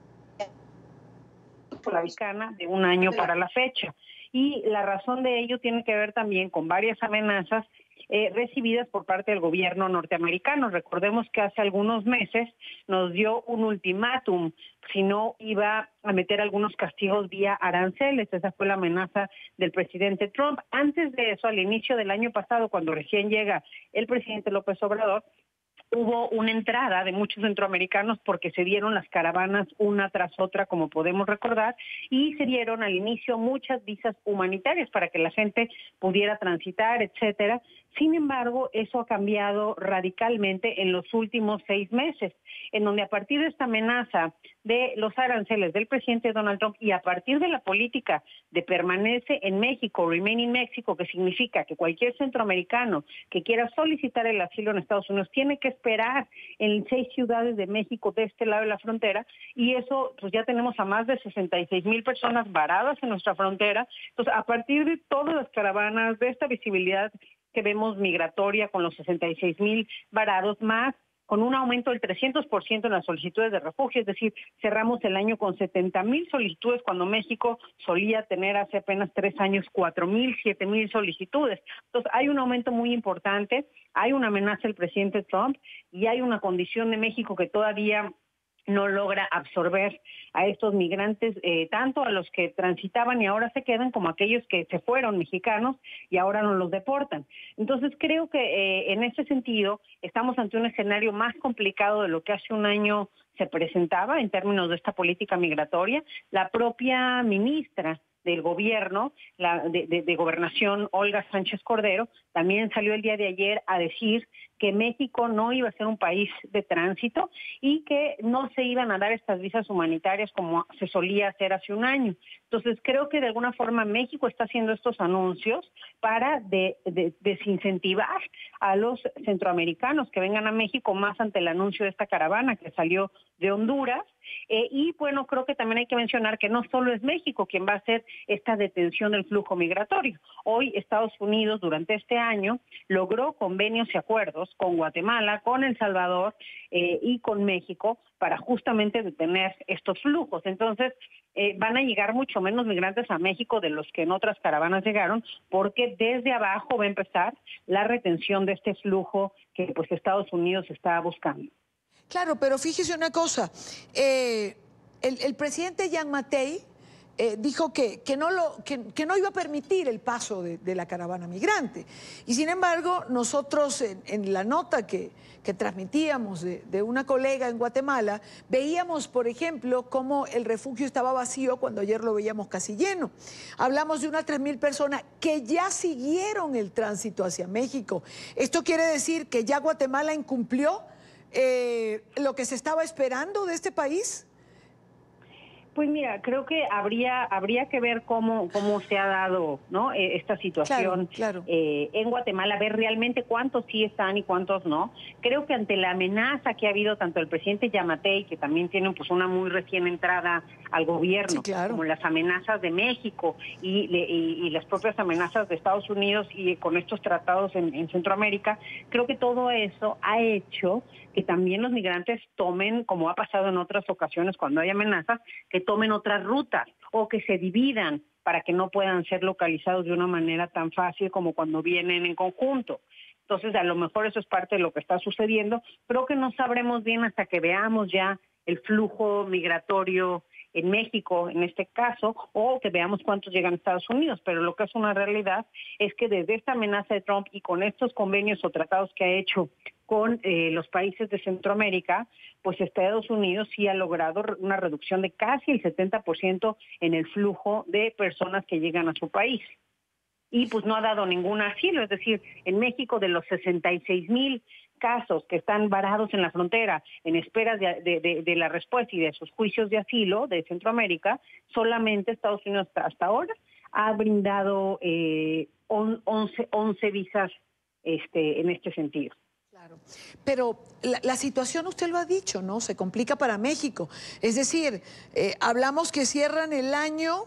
la mexicana de un año para la fecha. Y la razón de ello tiene que ver también con varias amenazas recibidas por parte del gobierno norteamericano. Recordemos que hace algunos meses nos dio un ultimátum, si no iba a meter algunos castigos vía aranceles. Esa fue la amenaza del presidente Trump. Antes de eso, al inicio del año pasado, cuando recién llega el presidente López Obrador, hubo una entrada de muchos centroamericanos porque se dieron las caravanas una tras otra, como podemos recordar, y se dieron al inicio muchas visas humanitarias para que la gente pudiera transitar, etcétera. Sin embargo, eso ha cambiado radicalmente en los últimos 6 meses, en donde a partir de esta amenaza de los aranceles del presidente Donald Trump y a partir de la política de permanece en México, remain in México, que significa que cualquier centroamericano que quiera solicitar el asilo en Estados Unidos tiene que esperar en 6 ciudades de México de este lado de la frontera, y eso pues ya tenemos a más de 66,000 personas varadas en nuestra frontera. Entonces, a partir de todas las caravanas, de esta visibilidad que vemos migratoria con los 66,000 varados, más con un aumento del 300% en las solicitudes de refugio, es decir, cerramos el año con 70,000 solicitudes cuando México solía tener hace apenas 3 años 4,000, 7,000 solicitudes. Entonces hay un aumento muy importante, hay una amenaza del presidente Trump y hay una condición de México que todavía no logra absorber a estos migrantes, tanto a los que transitaban y ahora se quedan, como a aquellos que se fueron mexicanos y ahora no los deportan. Entonces creo que en ese sentido estamos ante un escenario más complicado de lo que hace un año se presentaba en términos de esta política migratoria. La propia ministra del gobierno, de Gobernación, Olga Sánchez Cordero, también salió el día de ayer a decir que México no iba a ser un país de tránsito y que no se iban a dar estas visas humanitarias como se solía hacer hace un año. Entonces creo que de alguna forma México está haciendo estos anuncios para desincentivar a los centroamericanos que vengan a México, más ante el anuncio de esta caravana que salió de Honduras. Y bueno, creo que también hay que mencionar que no solo es México quien va a hacer esta detención del flujo migratorio. Hoy Estados Unidos durante este año logró convenios y acuerdos con Guatemala, con El Salvador y con México para justamente detener estos flujos. Entonces van a llegar mucho menos migrantes a México de los que en otras caravanas llegaron, porque desde abajo va a empezar la retención de este flujo que pues Estados Unidos está buscando. Claro, pero fíjese una cosa, el presidente Jean Mattei dijo que no iba a permitir el paso de la caravana migrante. Y sin embargo, nosotros en la nota que transmitíamos de una colega en Guatemala, veíamos, por ejemplo, cómo el refugio estaba vacío cuando ayer lo veíamos casi lleno. Hablamos de unas 3,000 personas que ya siguieron el tránsito hacia México. Esto quiere decir que ya Guatemala incumplió lo que se estaba esperando de este país. Pues mira, creo que habría que ver cómo se ha dado, ¿no?, esta situación claro. En Guatemala, ver realmente cuántos sí están y cuántos no. Creo que ante la amenaza que ha habido tanto el presidente Yamatei, que también tiene pues una muy recién entrada al gobierno, como las amenazas de México y las propias amenazas de Estados Unidos y con estos tratados en Centroamérica, creo que todo eso ha hecho que también los migrantes tomen, como ha pasado en otras ocasiones cuando hay amenazas, que tomen otras rutas o que se dividan para que no puedan ser localizados de una manera tan fácil como cuando vienen en conjunto. Entonces, a lo mejor eso es parte de lo que está sucediendo, pero que no sabremos bien hasta que veamos ya el flujo migratorio en México, en este caso, o que veamos cuántos llegan a Estados Unidos. Pero lo que es una realidad es que desde esta amenaza de Trump y con estos convenios o tratados que ha hecho con los países de Centroamérica, pues Estados Unidos sí ha logrado una reducción de casi el 70% en el flujo de personas que llegan a su país. Y pues no ha dado ningún asilo, es decir, en México de los 66,000 casos que están varados en la frontera en espera de la respuesta y de sus juicios de asilo de Centroamérica, solamente Estados Unidos hasta ahora ha brindado 11 visas en este sentido. Claro, pero la situación, usted lo ha dicho, ¿no? Se complica para México. Es decir, hablamos que cierran el año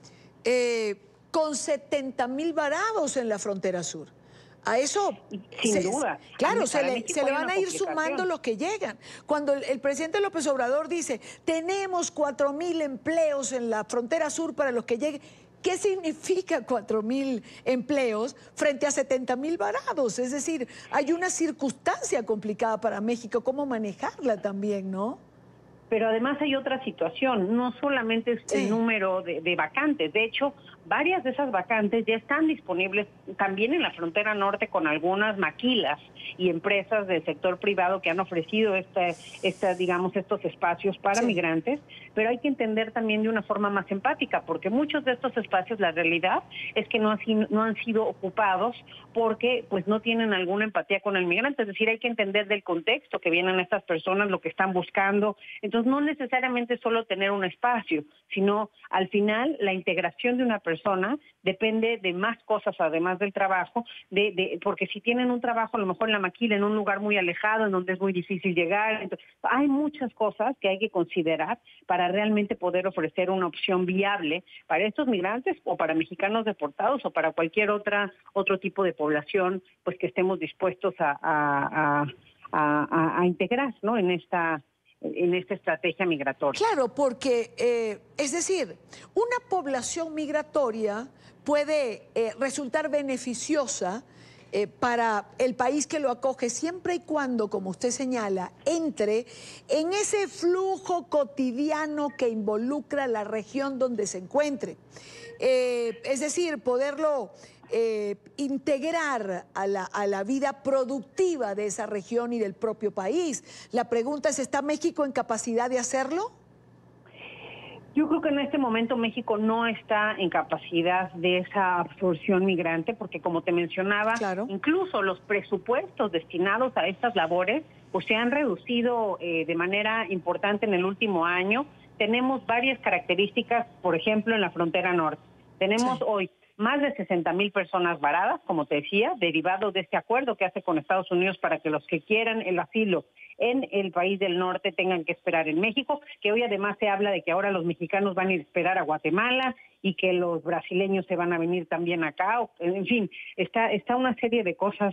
con 70,000 varados en la frontera sur. A eso, sin duda. Claro, se le van a ir sumando los que llegan. Cuando el presidente López Obrador dice, tenemos 4,000 empleos en la frontera sur para los que lleguen, ¿qué significa 4,000 empleos frente a 70,000 varados? Es decir, hay una circunstancia complicada para México, cómo manejarla también, ¿no? Pero además hay otra situación, no solamente es el número de vacantes, de hecho, varias de esas vacantes ya están disponibles también en la frontera norte con algunas maquilas y empresas del sector privado que han ofrecido digamos, estos espacios para migrantes, pero hay que entender también de una forma más empática, porque muchos de estos espacios, la realidad es que no han sido ocupados porque pues no tienen alguna empatía con el migrante, es decir, hay que entender del contexto que vienen estas personas, lo que están buscando. Entonces, no necesariamente solo tener un espacio, sino al final la integración de una persona depende de más cosas además del trabajo, porque si tienen un trabajo a lo mejor en la maquila, en un lugar muy alejado, en donde es muy difícil llegar, entonces, hay muchas cosas que hay que considerar para realmente poder ofrecer una opción viable para estos migrantes o para mexicanos deportados o para cualquier otro tipo de población pues que estemos dispuestos a integrar, ¿no? en esta estrategia migratoria. Claro, porque, es decir, una población migratoria puede resultar beneficiosa para el país que lo acoge, siempre y cuando, como usted señala, entre en ese flujo cotidiano que involucra la región donde se encuentre. Es decir, poderlo integrar a la vida productiva de esa región y del propio país. La pregunta es, ¿está México en capacidad de hacerlo? Yo creo que en este momento México no está en capacidad de esa absorción migrante, porque como te mencionaba, incluso los presupuestos destinados a estas labores pues se han reducido de manera importante en el último año. Tenemos varias características, por ejemplo, en la frontera norte. Tenemos hoy más de 60,000 personas varadas, como te decía, derivado de este acuerdo que hace con Estados Unidos para que los que quieran el asilo en el país del norte tengan que esperar en México, que hoy además se habla de que ahora los mexicanos van a ir a esperar a Guatemala y que los brasileños se van a venir también acá. En fin, está una serie de cosas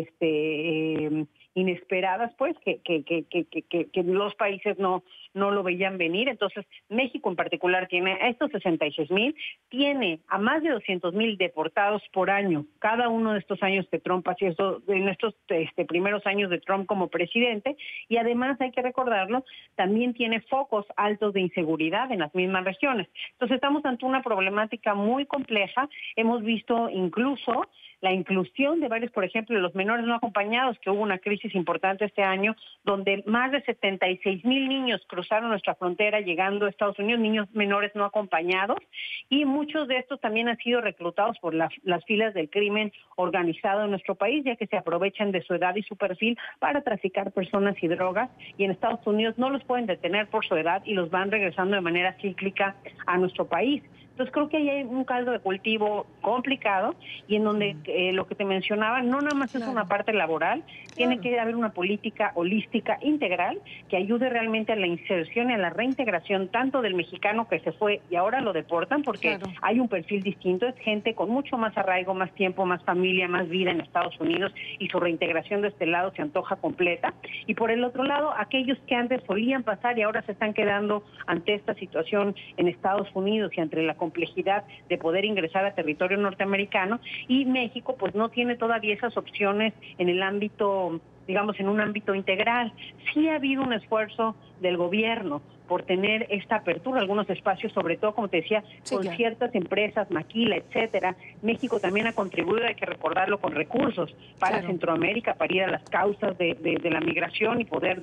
inesperadas, pues, que los países no lo veían venir. Entonces, México en particular tiene a estos 66,000, tiene a más de 200,000 deportados por año, cada uno de estos años que Trump hacía esto, en estos primeros años de Trump como presidente, y además, hay que recordarlo, también tiene focos altos de inseguridad en las mismas regiones. Entonces, estamos ante una problemática muy compleja. Hemos visto incluso la inclusión de varios, por ejemplo, de los menores no acompañados, que hubo una crisis importante este año, donde más de 76,000 niños cruzaron nuestra frontera llegando a Estados Unidos, niños menores no acompañados, y muchos de estos también han sido reclutados por las filas del crimen organizado en nuestro país, ya que se aprovechan de su edad y su perfil para traficar personas y drogas, y en Estados Unidos no los pueden detener por su edad y los van regresando de manera cíclica a nuestro país. Entonces creo que ahí hay un caldo de cultivo complicado y en donde lo que te mencionaba no nada más es una parte laboral, tiene que haber una política holística integral que ayude realmente a la inserción y a la reintegración tanto del mexicano que se fue y ahora lo deportan porque hay un perfil distinto, es gente con mucho más arraigo, más tiempo, más familia, más vida en Estados Unidos y su reintegración de este lado se antoja completa. Y por el otro lado, aquellos que antes solían pasar y ahora se están quedando ante esta situación en Estados Unidos y ante la complejidad de poder ingresar a territorio norteamericano, y México pues no tiene todavía esas opciones en el ámbito, digamos, en un ámbito integral. Sí ha habido un esfuerzo del gobierno por tener esta apertura, algunos espacios, sobre todo, como te decía, con ciertas empresas, maquila, etcétera. México también ha contribuido, hay que recordarlo, con recursos para Centroamérica, para ir a las causas de la migración y poder dar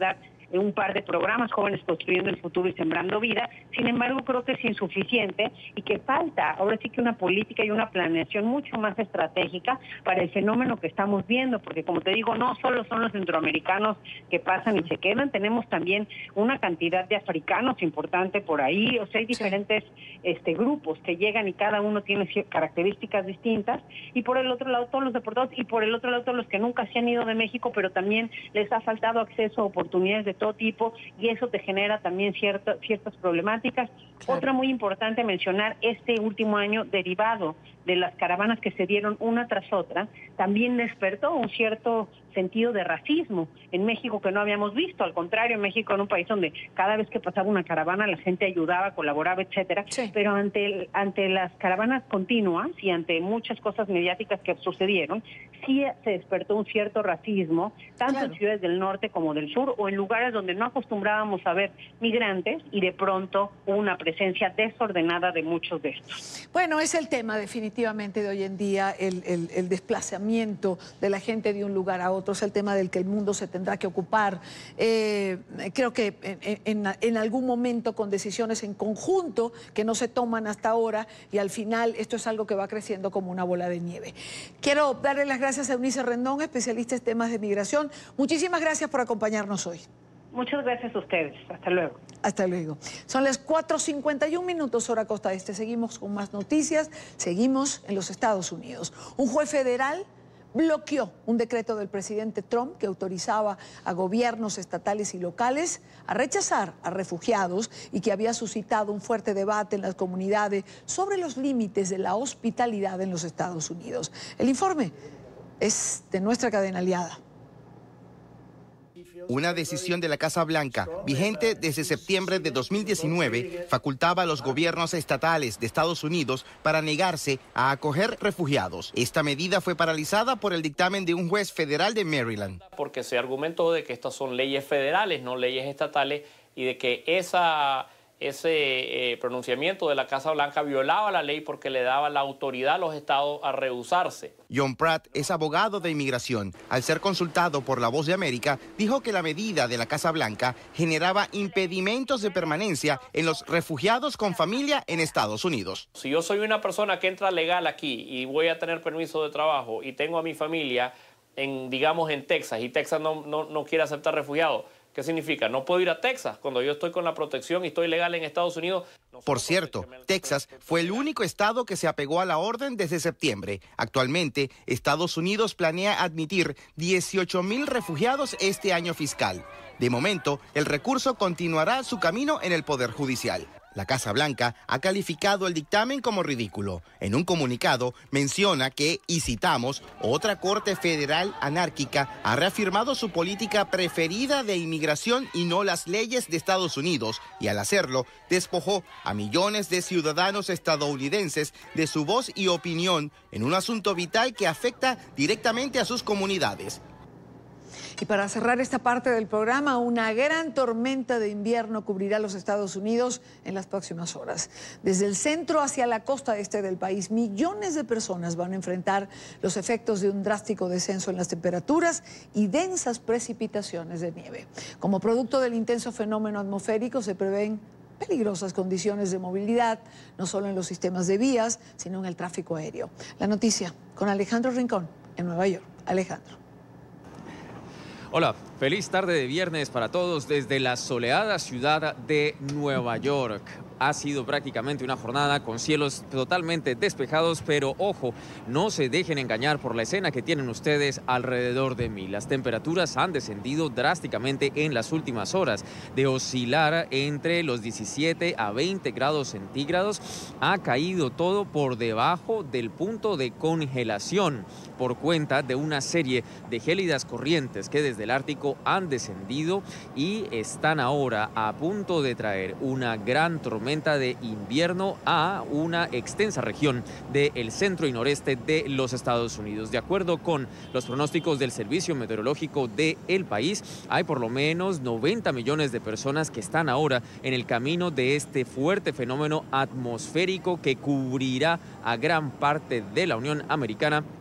un par de programas, Jóvenes Construyendo el Futuro y Sembrando Vida. Sin embargo, creo que es insuficiente y que falta ahora sí que una política y una planeación mucho más estratégica para el fenómeno que estamos viendo, porque como te digo, no solo son los centroamericanos que pasan y se quedan, tenemos también una cantidad de africanos importante por ahí, o sea, hay diferentes grupos que llegan y cada uno tiene características distintas, y por el otro lado todos los deportados, y por el otro lado todos los que nunca se han ido de México, pero también les ha faltado acceso a oportunidades de todo tipo, y eso te genera también ciertas problemáticas. Claro. Otra muy importante mencionar, este último año, derivado de las caravanas que se dieron una tras otra, también despertó un cierto sentido de racismo en México que no habíamos visto. Al contrario, México era un país donde cada vez que pasaba una caravana la gente ayudaba, colaboraba, etcétera. Sí. Pero ante las caravanas continuas y ante muchas cosas mediáticas que sucedieron, sí se despertó un cierto racismo, tanto en ciudades del norte como del sur, o en lugares donde no acostumbrábamos a ver migrantes, y de pronto hubo una presencia desordenada de muchos de estos. Bueno, es el tema definitivamente de hoy en día, el desplazamiento de la gente de un lugar a otro, es el tema del que el mundo se tendrá que ocupar. Creo que en algún momento, con decisiones en conjunto que no se toman hasta ahora, y al final esto es algo que va creciendo como una bola de nieve. Quiero darle las gracias a Eunice Rendón, especialista en temas de migración. Muchísimas gracias por acompañarnos hoy. Muchas gracias a ustedes. Hasta luego. Hasta luego. Son las 4:51 minutos hora costa este. Seguimos con más noticias. Seguimos en los Estados Unidos. Un juez federal bloqueó un decreto del presidente Trump que autorizaba a gobiernos estatales y locales a rechazar a refugiados y que había suscitado un fuerte debate en las comunidades sobre los límites de la hospitalidad en los Estados Unidos. El informe es de nuestra cadena aliada. Una decisión de la Casa Blanca, vigente desde septiembre de 2019, facultaba a los gobiernos estatales de Estados Unidos para negarse a acoger refugiados. Esta medida fue paralizada por el dictamen de un juez federal de Maryland. Porque se argumentó de que estas son leyes federales, no leyes estatales, y de que ese pronunciamiento de la Casa Blanca violaba la ley porque le daba la autoridad a los estados a rehusarse. John Pratt es abogado de inmigración. Al ser consultado por La Voz de América, dijo que la medida de la Casa Blanca generaba impedimentos de permanencia en los refugiados con familia en Estados Unidos. Si yo soy una persona que entra legal aquí y voy a tener permiso de trabajo y tengo a mi familia digamos en Texas, y Texas no quiere aceptar refugiados, ¿qué significa? No puedo ir a Texas cuando yo estoy con la protección y estoy legal en Estados Unidos. Por cierto, Texas fue el único estado que se apegó a la orden desde septiembre. Actualmente, Estados Unidos planea admitir 18,000 refugiados este año fiscal. De momento, el recurso continuará su camino en el Poder Judicial. La Casa Blanca ha calificado el dictamen como ridículo. En un comunicado menciona que, y citamos, otra corte federal anárquica ha reafirmado su política preferida de inmigración y no las leyes de Estados Unidos, y al hacerlo despojó a millones de ciudadanos estadounidenses de su voz y opinión en un asunto vital que afecta directamente a sus comunidades. Y para cerrar esta parte del programa, una gran tormenta de invierno cubrirá los Estados Unidos en las próximas horas. Desde el centro hacia la costa este del país, millones de personas van a enfrentar los efectos de un drástico descenso en las temperaturas y densas precipitaciones de nieve. Como producto del intenso fenómeno atmosférico, se prevén peligrosas condiciones de movilidad, no solo en los sistemas de vías, sino en el tráfico aéreo. La noticia con Alejandro Rincón en Nueva York. Alejandro. Hola, feliz tarde de viernes para todos desde la soleada ciudad de Nueva York. Ha sido prácticamente una jornada con cielos totalmente despejados, pero ojo, no se dejen engañar por la escena que tienen ustedes alrededor de mí. Las temperaturas han descendido drásticamente en las últimas horas. De oscilar entre los 17 a 20 grados centígrados, ha caído todo por debajo del punto de congelación por cuenta de una serie de gélidas corrientes que desde el Ártico han descendido y están ahora a punto de traer una gran tormenta de invierno a una extensa región del centro y noreste de los Estados Unidos. De acuerdo con los pronósticos del Servicio Meteorológico del país, hay por lo menos 90 millones de personas que están ahora en el camino de este fuerte fenómeno atmosférico que cubrirá a gran parte de la Unión Americana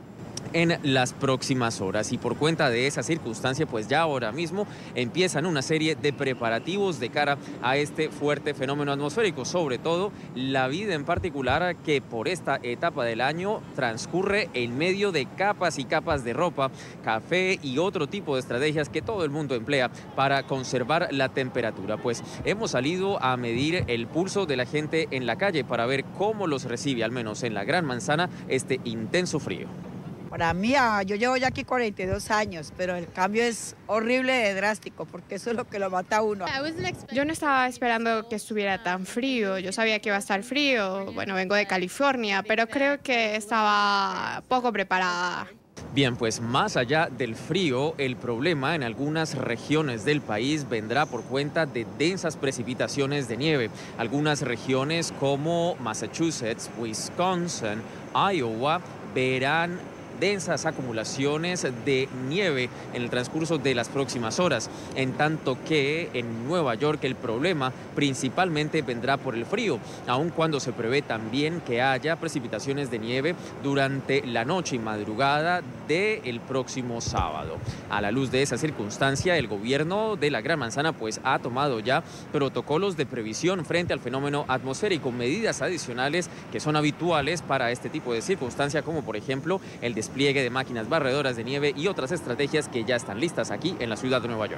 en las próximas horas. Y por cuenta de esa circunstancia, pues ya ahora mismo empiezan una serie de preparativos de cara a este fuerte fenómeno atmosférico, sobre todo la vida en particular, que por esta etapa del año transcurre en medio de capas y capas de ropa, café y otro tipo de estrategias que todo el mundo emplea para conservar la temperatura. Pues hemos salido a medir el pulso de la gente en la calle para ver cómo los recibe, al menos en la Gran Manzana, este intenso frío. Para mí, yo llevo ya aquí 42 años, pero el cambio es horrible y drástico, porque eso es lo que lo mata a uno. Yo no estaba esperando que estuviera tan frío, yo sabía que iba a estar frío, bueno, vengo de California, pero creo que estaba poco preparada. Bien, pues más allá del frío, el problema en algunas regiones del país vendrá por cuenta de densas precipitaciones de nieve. Algunas regiones como Massachusetts, Wisconsin, Iowa verán densas acumulaciones de nieve en el transcurso de las próximas horas, en tanto que en Nueva York el problema principalmente vendrá por el frío, aun cuando se prevé también que haya precipitaciones de nieve durante la noche y madrugada del próximo sábado. A la luz de esa circunstancia, el gobierno de la Gran Manzana pues ha tomado ya protocolos de previsión frente al fenómeno atmosférico, medidas adicionales que son habituales para este tipo de circunstancia, como por ejemplo el despliegue de máquinas barredoras de nieve y otras estrategias que ya están listas aquí en la ciudad de Nueva York.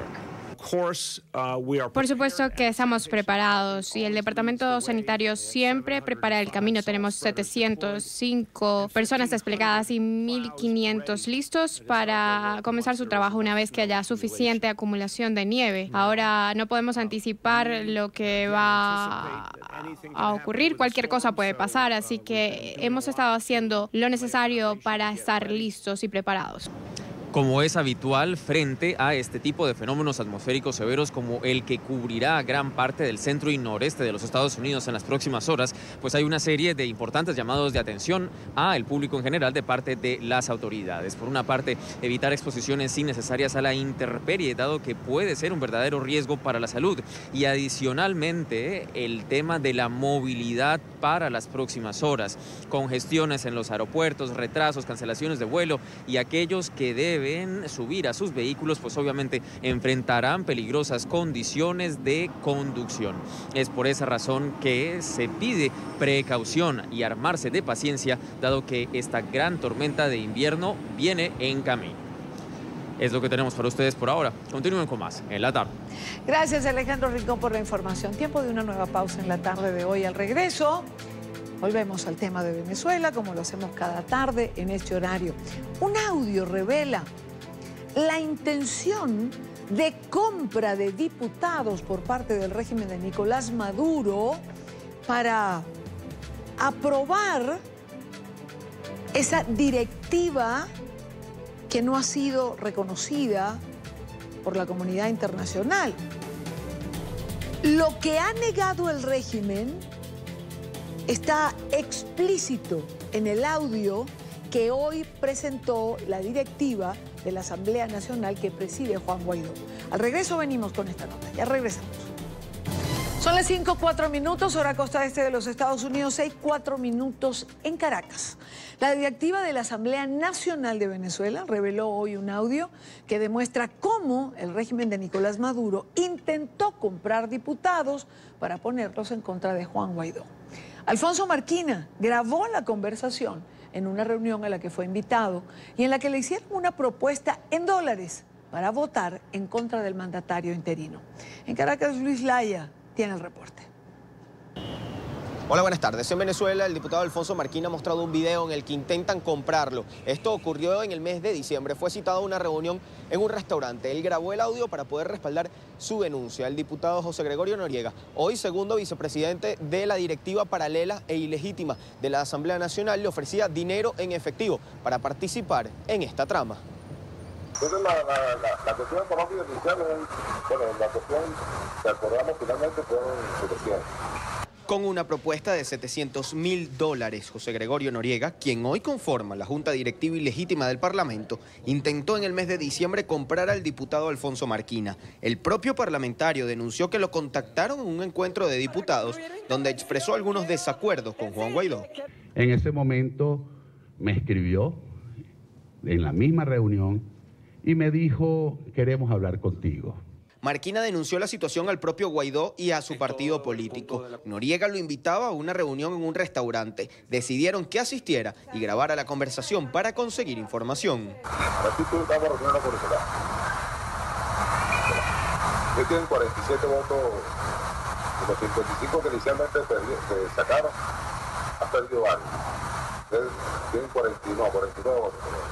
Por supuesto que estamos preparados y el Departamento Sanitario siempre prepara el camino. Tenemos 705 personas desplegadas y 1.500 listos para comenzar su trabajo una vez que haya suficiente acumulación de nieve. Ahora no podemos anticipar lo que va a ocurrir. Cualquier cosa puede pasar, así que hemos estado haciendo lo necesario para estar listos y preparados. Como es habitual frente a este tipo de fenómenos atmosféricos severos como el que cubrirá gran parte del centro y noreste de los Estados Unidos en las próximas horas, pues hay una serie de importantes llamados de atención al público en general de parte de las autoridades. Por una parte, evitar exposiciones innecesarias a la intemperie, dado que puede ser un verdadero riesgo para la salud. Y adicionalmente, el tema de la movilidad para las próximas horas. Congestiones en los aeropuertos, retrasos, cancelaciones de vuelo, y aquellos que deben subir a sus vehículos pues obviamente enfrentarán peligrosas condiciones de conducción. Es por esa razón que se pide precaución y armarse de paciencia, dado que esta gran tormenta de invierno viene en camino. Es lo que tenemos para ustedes por ahora. Continúen con más en la tarde. Gracias, Alejandro Rincón, por la información. Tiempo de una nueva pausa en la tarde de hoy. Al regreso, volvemos al tema de Venezuela, como lo hacemos cada tarde en este horario. Un audio revela la intención de compra de diputados por parte del régimen de Nicolás Maduro para aprobar esa directiva que no ha sido reconocida por la comunidad internacional. Lo que ha negado el régimen está explícito en el audio que hoy presentó la directiva de la Asamblea Nacional que preside Juan Guaidó. Al regreso venimos con esta nota. Ya regresamos. Son las 5:04, hora costa este de los Estados Unidos, 6:04 en Caracas. La directiva de la Asamblea Nacional de Venezuela reveló hoy un audio que demuestra cómo el régimen de Nicolás Maduro intentó comprar diputados para ponerlos en contra de Juan Guaidó. Alfonso Marquina grabó la conversación en una reunión a la que fue invitado y en la que le hicieron una propuesta en dólares para votar en contra del mandatario interino. En Caracas, Luis Laya tiene el reporte. Hola, buenas tardes. En Venezuela, el diputado Alfonso Marquina ha mostrado un video en el que intentan comprarlo. Esto ocurrió en el mes de diciembre. Fue citado a una reunión en un restaurante. Él grabó el audio para poder respaldar su denuncia. El diputado José Gregorio Noriega, hoy segundo vicepresidente de la directiva paralela e ilegítima de la Asamblea Nacional, le ofrecía dinero en efectivo para participar en esta trama. Entonces la cuestión económica inicial, bueno, la cuestión que acordamos finalmente fue suficiente. Con una propuesta de $700.000, José Gregorio Noriega, quien hoy conforma la Junta Directiva Ilegítima del Parlamento, intentó en el mes de diciembre comprar al diputado Alfonso Marquina. El propio parlamentario denunció que lo contactaron en un encuentro de diputados donde expresó algunos desacuerdos con Juan Guaidó. En ese momento me escribió en la misma reunión y me dijo, queremos hablar contigo. Marquina denunció la situación al propio Guaidó y a su partido político. Noriega lo invitaba a una reunión en un restaurante. Decidieron que asistiera y grabara la conversación para conseguir información. Aquí estamos reuniendo por ese lado. Ellos tienen 47 votos, de los 55 que inicialmente sacaron, han perdido varios. Ustedes tienen 49 votos.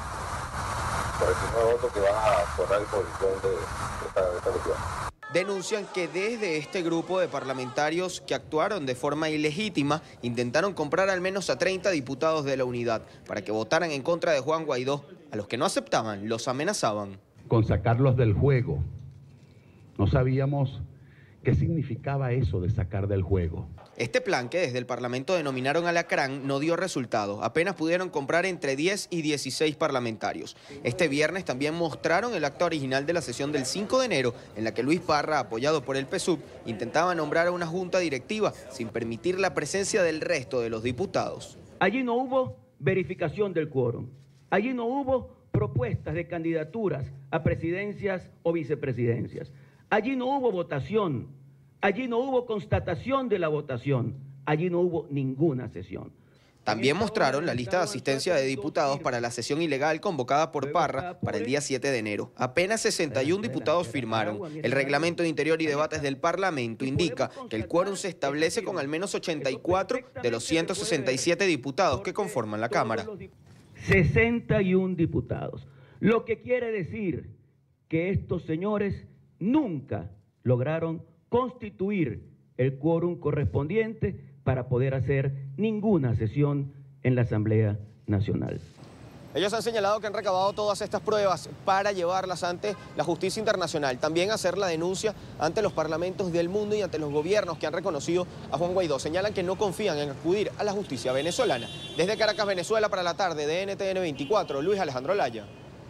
49 votos que van a formar el posición de esta cuestión. Denuncian que desde este grupo de parlamentarios que actuaron de forma ilegítima, intentaron comprar al menos a 30 diputados de la unidad para que votaran en contra de Juan Guaidó. A los que no aceptaban, los amenazaban. Con sacarlos del juego. No sabíamos qué significaba eso de sacar del juego. Este plan, que desde el Parlamento denominaron Alacrán, no dio resultado. Apenas pudieron comprar entre 10 y 16 parlamentarios. Este viernes también mostraron el acta original de la sesión del 5 de enero, en la que Luis Parra, apoyado por el PSUV, intentaba nombrar a una junta directiva sin permitir la presencia del resto de los diputados. Allí no hubo verificación del quórum. Allí no hubo propuestas de candidaturas a presidencias o vicepresidencias. Allí no hubo votación. Allí no hubo constatación de la votación. Allí no hubo ninguna sesión. También mostraron la lista de asistencia de diputados para la sesión ilegal convocada por Parra para el día 7 de enero. Apenas 61 diputados firmaron. El Reglamento de Interior y Debates del Parlamento indica que el quórum se establece con al menos 84 de los 167 diputados que conforman la Cámara. 61 diputados. Lo que quiere decir que estos señores nunca lograron constituir el quórum correspondiente para poder hacer ninguna sesión en la Asamblea Nacional. Ellos han señalado que han recabado todas estas pruebas para llevarlas ante la justicia internacional. También hacer la denuncia ante los parlamentos del mundo y ante los gobiernos que han reconocido a Juan Guaidó. Señalan que no confían en acudir a la justicia venezolana. Desde Caracas, Venezuela, para la tarde de NTN 24, Luis Alejandro Laya.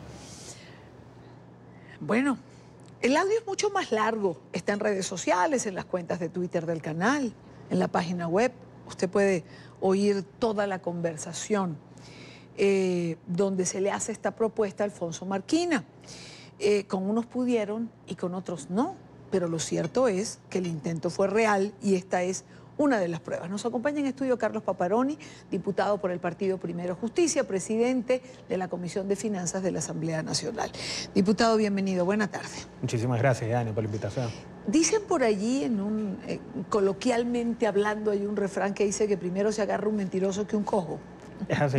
Bueno, el audio es mucho más largo. Está en redes sociales, en las cuentas de Twitter del canal, en la página web. Usted puede oír toda la conversación donde se le hace esta propuesta a Alfonso Marquina. Con unos pudieron y con otros no. Pero lo cierto es que el intento fue real y esta es una de las pruebas. Nos acompaña en estudio Carlos Paparoni, diputado por el Partido Primero Justicia, presidente de la Comisión de Finanzas de la Asamblea Nacional. Diputado, bienvenido. Buena tarde. Muchísimas gracias, Dani, por la invitación. Dicen por allí, coloquialmente hablando, hay un refrán que dice que primero se agarra un mentiroso que un cojo. Es así.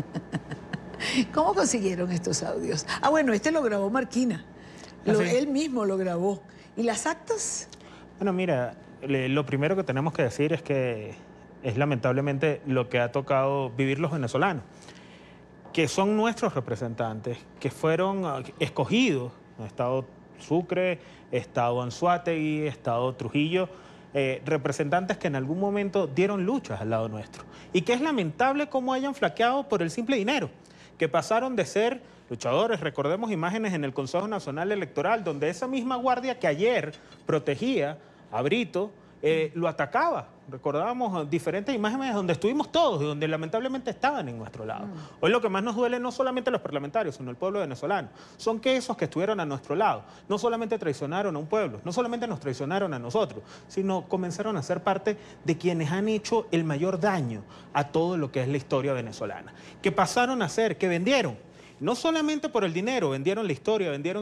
¿Cómo consiguieron estos audios? Ah, bueno, este lo grabó Marquina. Él mismo lo grabó. ¿Y las actas? Bueno, mira, lo primero que tenemos que decir es que es lamentablemente lo que ha tocado vivir los venezolanos, que son nuestros representantes, que fueron escogidos en el Estado Sucre, Estado Anzoátegui, Estado Trujillo, representantes que en algún momento dieron luchas al lado nuestro. Y que es lamentable cómo hayan flaqueado por el simple dinero, que pasaron de ser luchadores. Recordemos imágenes en el Consejo Nacional Electoral, donde esa misma guardia que ayer protegía a Brito, lo atacaba. Recordábamos diferentes imágenes donde estuvimos todos y donde lamentablemente estaban en nuestro lado. Hoy lo que más nos duele no solamente a los parlamentarios, sino al pueblo venezolano, son que esos que estuvieron a nuestro lado no solamente traicionaron a un pueblo, no solamente nos traicionaron a nosotros, sino comenzaron a ser parte de quienes han hecho el mayor daño a todo lo que es la historia venezolana. Que pasaron a ser, que vendieron, no solamente por el dinero, vendieron la historia, vendieron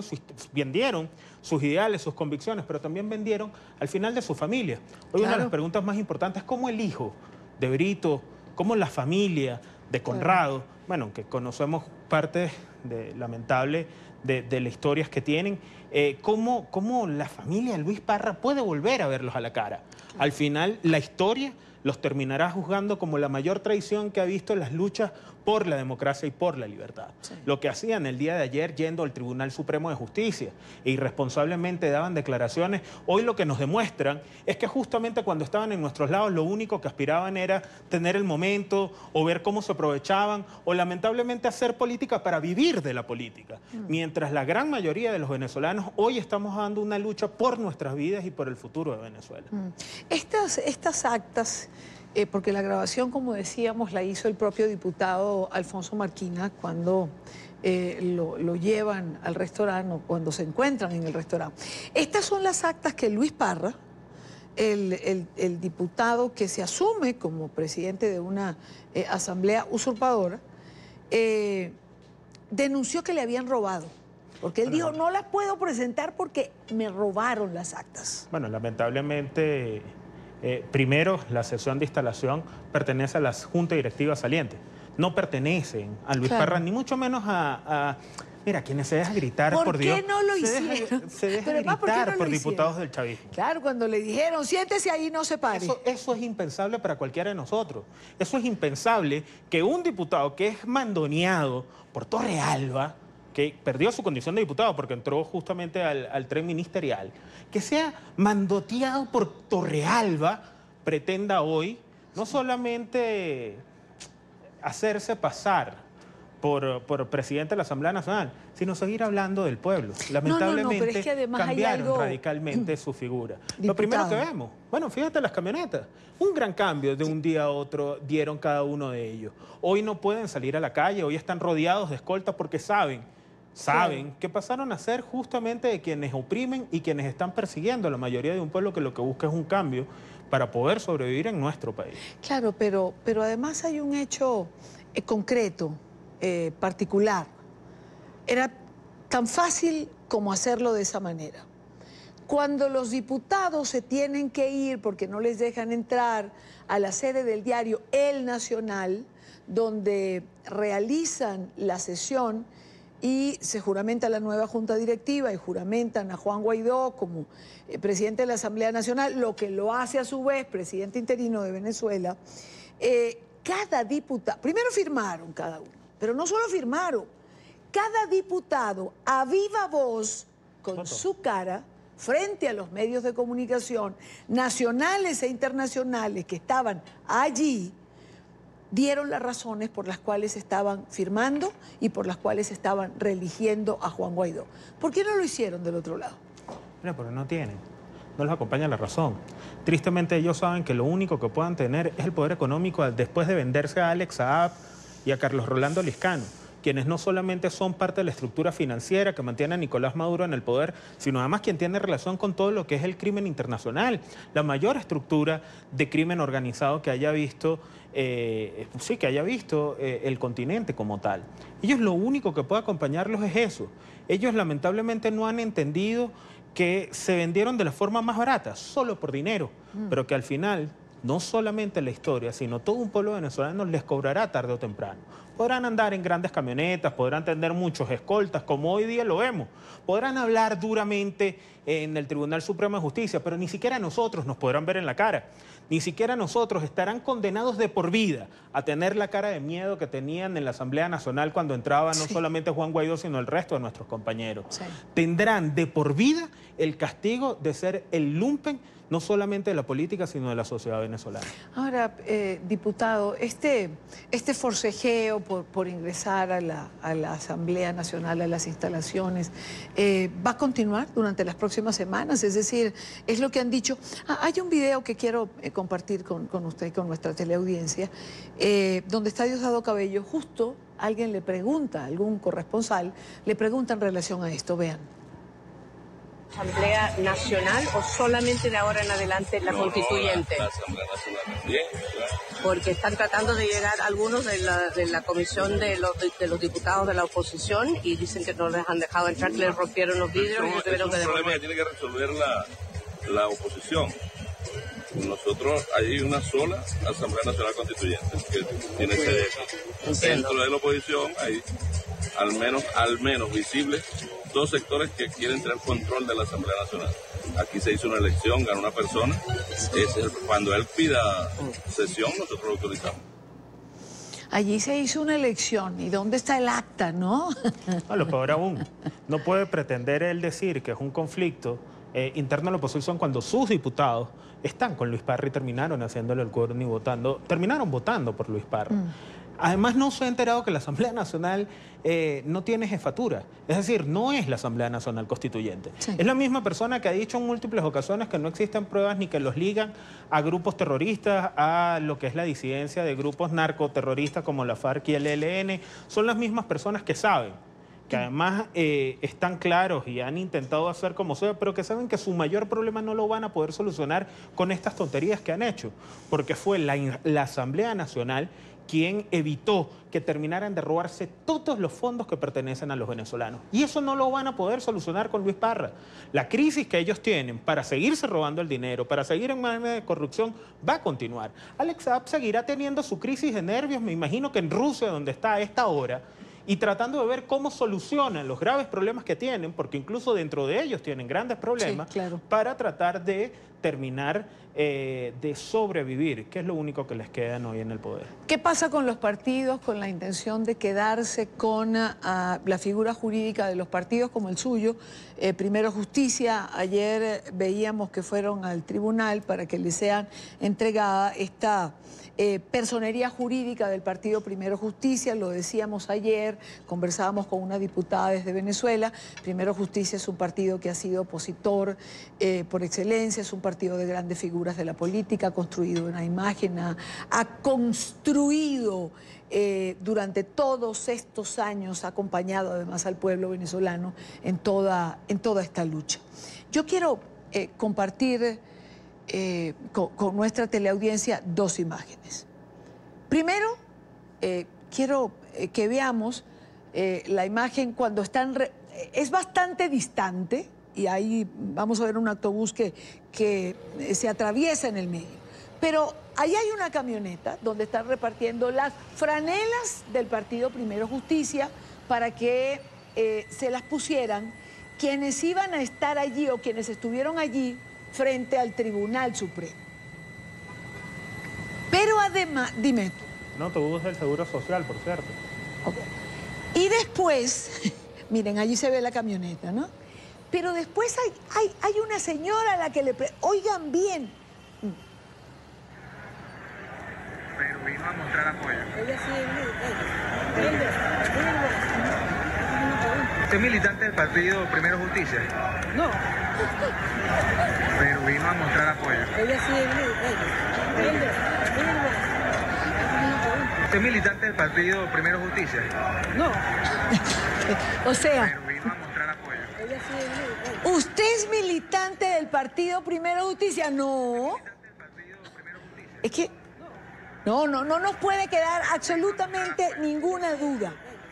sus ideales, sus convicciones, pero también vendieron al final de su familia. Hoy una de las preguntas más importantes es cómo el hijo de Brito, cómo la familia de Conrado, bueno, que conocemos parte lamentable de las historias que tienen, cómo la familia de Luis Parra puede volver a verlos a la cara. Al final, la historia los terminará juzgando como la mayor traición que ha visto en las luchas por la democracia y por la libertad. Sí. Lo que hacían el día de ayer yendo al Tribunal Supremo de Justicia e irresponsablemente daban declaraciones, hoy lo que nos demuestran es que justamente cuando estaban en nuestros lados lo único que aspiraban era tener el momento o ver cómo se aprovechaban o lamentablemente hacer política para vivir de la política. Mientras la gran mayoría de los venezolanos hoy estamos dando una lucha por nuestras vidas y por el futuro de Venezuela. Estas actas porque la grabación, como decíamos, la hizo el propio diputado Alfonso Marquina cuando lo llevan al restaurante o cuando se encuentran en el restaurante. Estas son las actas que Luis Parra, el diputado que se asume como presidente de una asamblea usurpadora, denunció que le habían robado. Porque él dijo, no las puedo presentar porque me robaron las actas. Bueno, lamentablemente, primero, la sesión de instalación pertenece a la Junta Directiva saliente. No pertenecen a Luis Parra, ni mucho menos a mira, quienes se dejan gritar, por Dios. ¿Por qué no lo hicieron? Se dejan gritar por diputados del chavismo. Claro, cuando le dijeron, siéntese ahí, no se pare. Eso es impensable para cualquiera de nosotros. Eso es impensable que un diputado que es mandoneado por Torrealba, que perdió su condición de diputado porque entró justamente al tren ministerial, que sea mandoteado por Torrealba, pretenda hoy no solamente hacerse pasar por presidente de la Asamblea Nacional, sino seguir hablando del pueblo. Lamentablemente, pero es que además cambiaron hay algo radicalmente su figura. Diputado. Lo primero que vemos, bueno, fíjate las camionetas. Un gran cambio de un día a otro dieron cada uno de ellos. Hoy no pueden salir a la calle, hoy están rodeados de escoltas porque saben que pasaron a ser justamente de quienes oprimen y quienes están persiguiendo a la mayoría de un pueblo que lo que busca es un cambio para poder sobrevivir en nuestro país. Claro, pero además hay un hecho concreto, particular. Era tan fácil como hacerlo de esa manera. Cuando los diputados se tienen que ir porque no les dejan entrar a la sede del diario El Nacional, donde realizan la sesión y se juramenta la nueva Junta Directiva y juramentan a Juan Guaidó como presidente de la Asamblea Nacional, lo que lo hace a su vez presidente interino de Venezuela, cada diputado, primero firmaron cada uno, pero no solo firmaron, cada diputado a viva voz, con su cara, frente a los medios de comunicación nacionales e internacionales que estaban allí, dieron las razones por las cuales estaban firmando y por las cuales estaban reeligiendo a Juan Guaidó. ¿Por qué no lo hicieron del otro lado? Mira, porque no tienen. No les acompaña la razón. Tristemente ellos saben que lo único que puedan tener es el poder económico después de venderse a Alex Saab y a Carlos Rolando Liscano, quienes no solamente son parte de la estructura financiera que mantiene a Nicolás Maduro en el poder, sino además quien tiene relación con todo lo que es el crimen internacional, la mayor estructura de crimen organizado que haya visto, el continente como tal. Ellos lo único que puede acompañarlos es eso. Ellos lamentablemente no han entendido que se vendieron de la forma más barata, solo por dinero, pero que al final, no solamente la historia, sino todo un pueblo venezolano les cobrará tarde o temprano. Podrán andar en grandes camionetas, podrán tener muchos escoltas, como hoy día lo vemos. Podrán hablar duramente en el Tribunal Supremo de Justicia, pero ni siquiera nosotros nos podrán ver en la cara. Ni siquiera nosotros estarán condenados de por vida a tener la cara de miedo que tenían en la Asamblea Nacional cuando entraba no solamente Juan Guaidó, sino el resto de nuestros compañeros. Tendrán de por vida el castigo de ser el lumpen no solamente de la política, sino de la sociedad venezolana. Ahora, diputado, este forcejeo por ingresar a la Asamblea Nacional, a las instalaciones, ¿va a continuar durante las próximas semanas? Es decir, es lo que han dicho. Hay un video que quiero compartir con usted y con nuestra teleaudiencia, donde está Diosdado Cabello, justo alguien le pregunta, algún corresponsal, le pregunta en relación a esto, vean. ¿Asamblea Nacional o solamente de ahora en adelante la constituyente? La Asamblea Nacional también, claro. Porque están tratando de llegar algunos de la comisión de los diputados de la oposición y dicen que no les han dejado entrar, que les rompieron los vidrios y tuvieron que devolver. Es un problema que tiene que resolver la oposición. Nosotros, hay una sola Asamblea Nacional Constituyente que tiene sede aquí. Dentro de la oposición hay al menos visibles dos sectores que quieren tener control de la Asamblea Nacional. Aquí se hizo una elección, ganó una persona. Cuando él pida sesión, nosotros lo autorizamos. Allí se hizo una elección. ¿Y dónde está el acta, no? Lo peor aún, no puede pretender él decir que es un conflicto interno a la oposición cuando sus diputados están con Luis Parra y terminaron haciéndole el quórum y terminaron votando por Luis Parra. Además, no se ha enterado que la Asamblea Nacional no tiene jefatura. Es decir, no es la Asamblea Nacional Constituyente. Sí. Es la misma persona que ha dicho en múltiples ocasiones que no existen pruebas ni que los ligan a grupos terroristas, a lo que es la disidencia de grupos narcoterroristas como la FARC y el ELN. Son las mismas personas que saben, que además están claros y han intentado hacer como sea, pero que saben que su mayor problema no lo van a poder solucionar con estas tonterías que han hecho, porque fue la Asamblea Nacional quien evitó que terminaran de robarse todos los fondos que pertenecen a los venezolanos. Y eso no lo van a poder solucionar con Luis Parra. La crisis que ellos tienen para seguirse robando el dinero, para seguir en manejo de corrupción, va a continuar. Alex Saab seguirá teniendo su crisis de nervios, me imagino que en Rusia, donde está a esta hora, y tratando de ver cómo solucionan los graves problemas que tienen, porque incluso dentro de ellos tienen grandes problemas, sí, claro, para tratar de terminar de sobrevivir, que es lo único que les queda hoy en el poder. ¿Qué pasa con los partidos con la intención de quedarse con la figura jurídica de los partidos como el suyo? Primero Justicia, ayer veíamos que fueron al tribunal para que les sean entregada esta personería jurídica del partido Primero Justicia. Lo decíamos ayer, conversábamos con una diputada desde Venezuela. Primero Justicia es un partido que ha sido opositor por excelencia, es un partido de grandes figuras de la política, ha construido una imagen, ha construido durante todos estos años, ha acompañado además al pueblo venezolano en toda esta lucha. Yo quiero compartir con nuestra teleaudiencia dos imágenes. Primero, quiero que veamos la imagen cuando están... es bastante distante y ahí vamos a ver un autobús que se atraviesa en el medio. Pero ahí hay una camioneta donde están repartiendo las franelas del partido Primero Justicia para que se las pusieran quienes iban a estar allí o quienes estuvieron allí frente al Tribunal Supremo. Pero además, dime tú. No, autobús del Seguro Social, por cierto. Okay. Y después, miren, allí se ve la camioneta, ¿no? Pero después hay una señora a la que le... Oigan bien. Pero vino a mostrar apoyo. Ella sí, ¿Usted es militante del partido Primero Justicia? No. Pero vino a mostrar apoyo. Ella sí, ¿Usted es militante del partido Primero Justicia? No. O sea... Pero vino a mostrar apoyo. Ella sí, ¿usted es militante del partido Primero Justicia? No. Es que... No nos puede quedar absolutamente ninguna duda.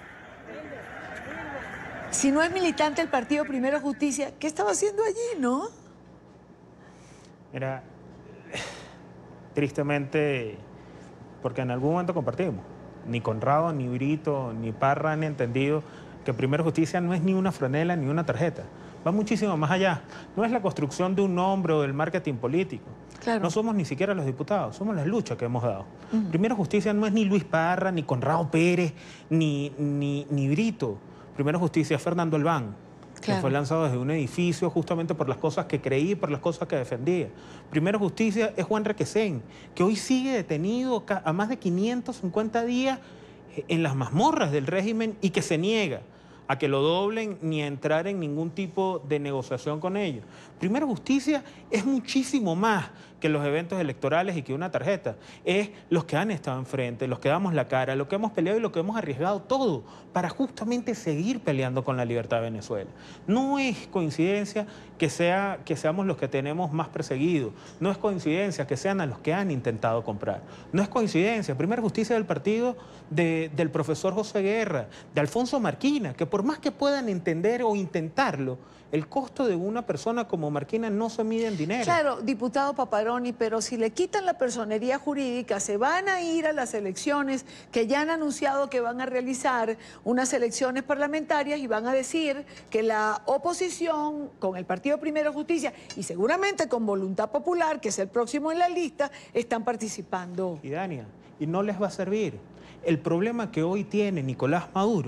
Si no es militante del partido Primero Justicia, ¿qué estaba haciendo allí, no? Mira, tristemente, porque en algún momento compartimos, ni Conrado, ni Brito, ni Parra han entendido que Primero Justicia no es ni una franela ni una tarjeta. Va muchísimo más allá. No es la construcción de un nombre o del marketing político. Claro. No somos ni siquiera los diputados, somos la lucha que hemos dado. Primero Justicia no es ni Luis Parra, ni Conrado Pérez, ni Brito. Primero Justicia es Fernando Albán, que fue lanzado desde un edificio justamente por las cosas que creí, por las cosas que defendía. Primero Justicia es Juan Requesén, que hoy sigue detenido a más de 550 días en las mazmorras del régimen y que se niega a que lo doblen ni a entrar en ningún tipo de negociación con ellos. Primero Justicia es muchísimo más que los eventos electorales y que una tarjeta. Es los que han estado enfrente, los que damos la cara, lo que hemos peleado y lo que hemos arriesgado todo para justamente seguir peleando con la libertad de Venezuela. No es coincidencia que seamos los que tenemos más perseguidos. No es coincidencia que sean a los que han intentado comprar. No es coincidencia. Primero Justicia del partido del profesor José Guerra, de Alfonso Marquina, que por más que puedan entender o intentarlo, el costo de una persona como Marquina no se mide en dinero. Claro, diputado Paparoni, pero si le quitan la personería jurídica, se van a ir a las elecciones que ya han anunciado que van a realizar unas elecciones parlamentarias y van a decir que la oposición con el partido Primero Justicia y seguramente con Voluntad Popular, que es el próximo en la lista, están participando. Y Dania, y no les va a servir. El problema que hoy tiene Nicolás Maduro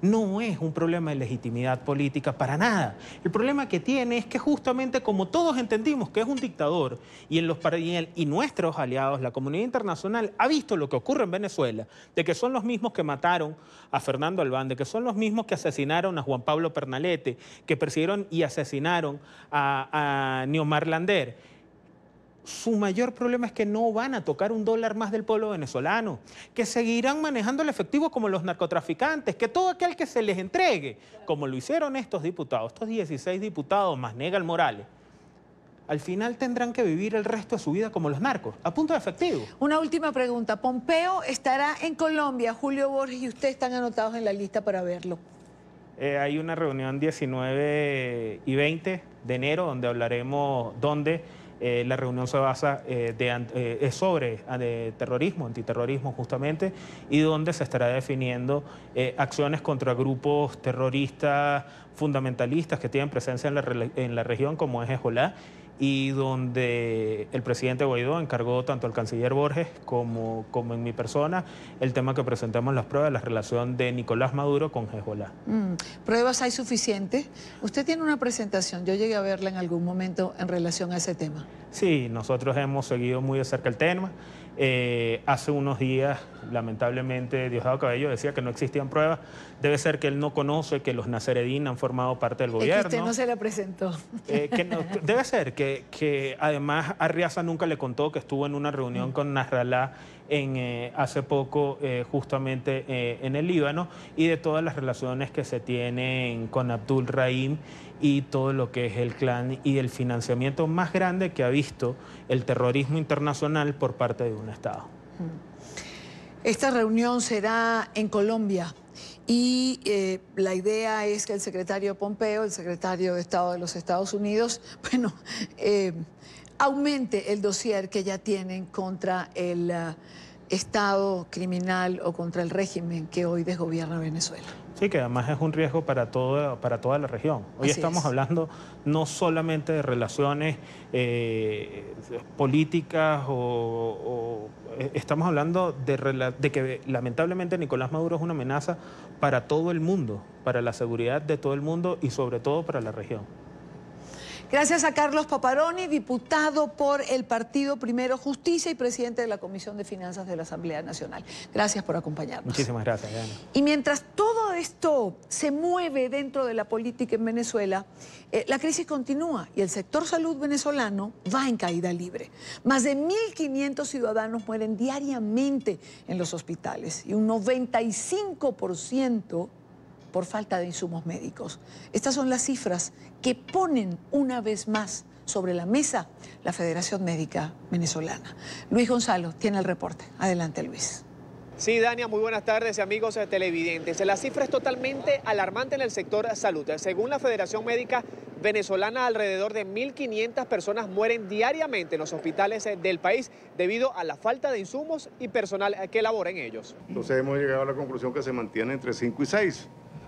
no es un problema de legitimidad política para nada. El problema que tiene es que justamente como todos entendimos que es un dictador y nuestros aliados, la comunidad internacional, ha visto lo que ocurre en Venezuela, de que son los mismos que mataron a Fernando Albán, de que son los mismos que asesinaron a Juan Pablo Pernalete, que persiguieron y asesinaron a Niomar Lander. Su mayor problema es que no van a tocar un dólar más del pueblo venezolano, que seguirán manejando el efectivo como los narcotraficantes, que todo aquel que se les entregue, como lo hicieron estos diputados, estos 16 diputados más Negal Morales, al final tendrán que vivir el resto de su vida como los narcos, a punto de efectivo. Una última pregunta. Pompeo estará en Colombia, Julio Borges, y ustedes están anotados en la lista para verlo. Hay una reunión 19 y 20 de enero donde hablaremos la reunión se basa es sobre terrorismo, antiterrorismo justamente, y donde se estará definiendo acciones contra grupos terroristas fundamentalistas que tienen presencia en la región como es Hezbollah, y donde el presidente Guaidó encargó tanto al canciller Borges como en mi persona el tema que presentamos las pruebas, la relación de Nicolás Maduro con Hezbollah. ¿Pruebas hay suficientes? Usted tiene una presentación, yo llegué a verla en algún momento en relación a ese tema. Sí, nosotros hemos seguido muy de cerca el tema. Hace unos días, lamentablemente, Diosdado Cabello decía que no existían pruebas. Debe ser que él no conoce que los Naceredín han formado parte del gobierno. Es que usted no se la presentó. Debe ser que además Arriaza nunca le contó que estuvo en una reunión con Nasrallah hace poco, justamente en el Líbano, y de todas las relaciones que se tienen con Abdul Rahim y todo lo que es el clan y el financiamiento más grande que ha visto el terrorismo internacional por parte de un Estado. Esta reunión será en Colombia y la idea es que el secretario Pompeo, el secretario de Estado de los Estados Unidos, aumente el dossier que ya tienen contra el Estado criminal o contra el régimen que hoy desgobierna Venezuela. Sí, que además es un riesgo para toda la región. Hoy estamos hablando no solamente de relaciones políticas estamos hablando de que lamentablemente Nicolás Maduro es una amenaza para todo el mundo, para la seguridad de todo el mundo y sobre todo para la región. Gracias a Carlos Paparoni, diputado por el Partido Primero Justicia y presidente de la Comisión de Finanzas de la Asamblea Nacional. Gracias por acompañarnos. Muchísimas gracias, Diana. Y mientras todo esto se mueve dentro de la política en Venezuela, la crisis continúa y el sector salud venezolano va en caída libre. Más de 1.500 ciudadanos mueren diariamente en los hospitales y un 95% por falta de insumos médicos. Estas son las cifras que ponen una vez más sobre la mesa la Federación Médica Venezolana. Luis Gonzalo tiene el reporte. Adelante, Luis. Sí, Dania, muy buenas tardes, amigos televidentes. La cifra es totalmente alarmante en el sector salud. Según la Federación Médica Venezolana, alrededor de 1.500 personas mueren diariamente en los hospitales del país debido a la falta de insumos y personal que labora en ellos. Entonces hemos llegado a la conclusión que se mantiene entre 5 y 6.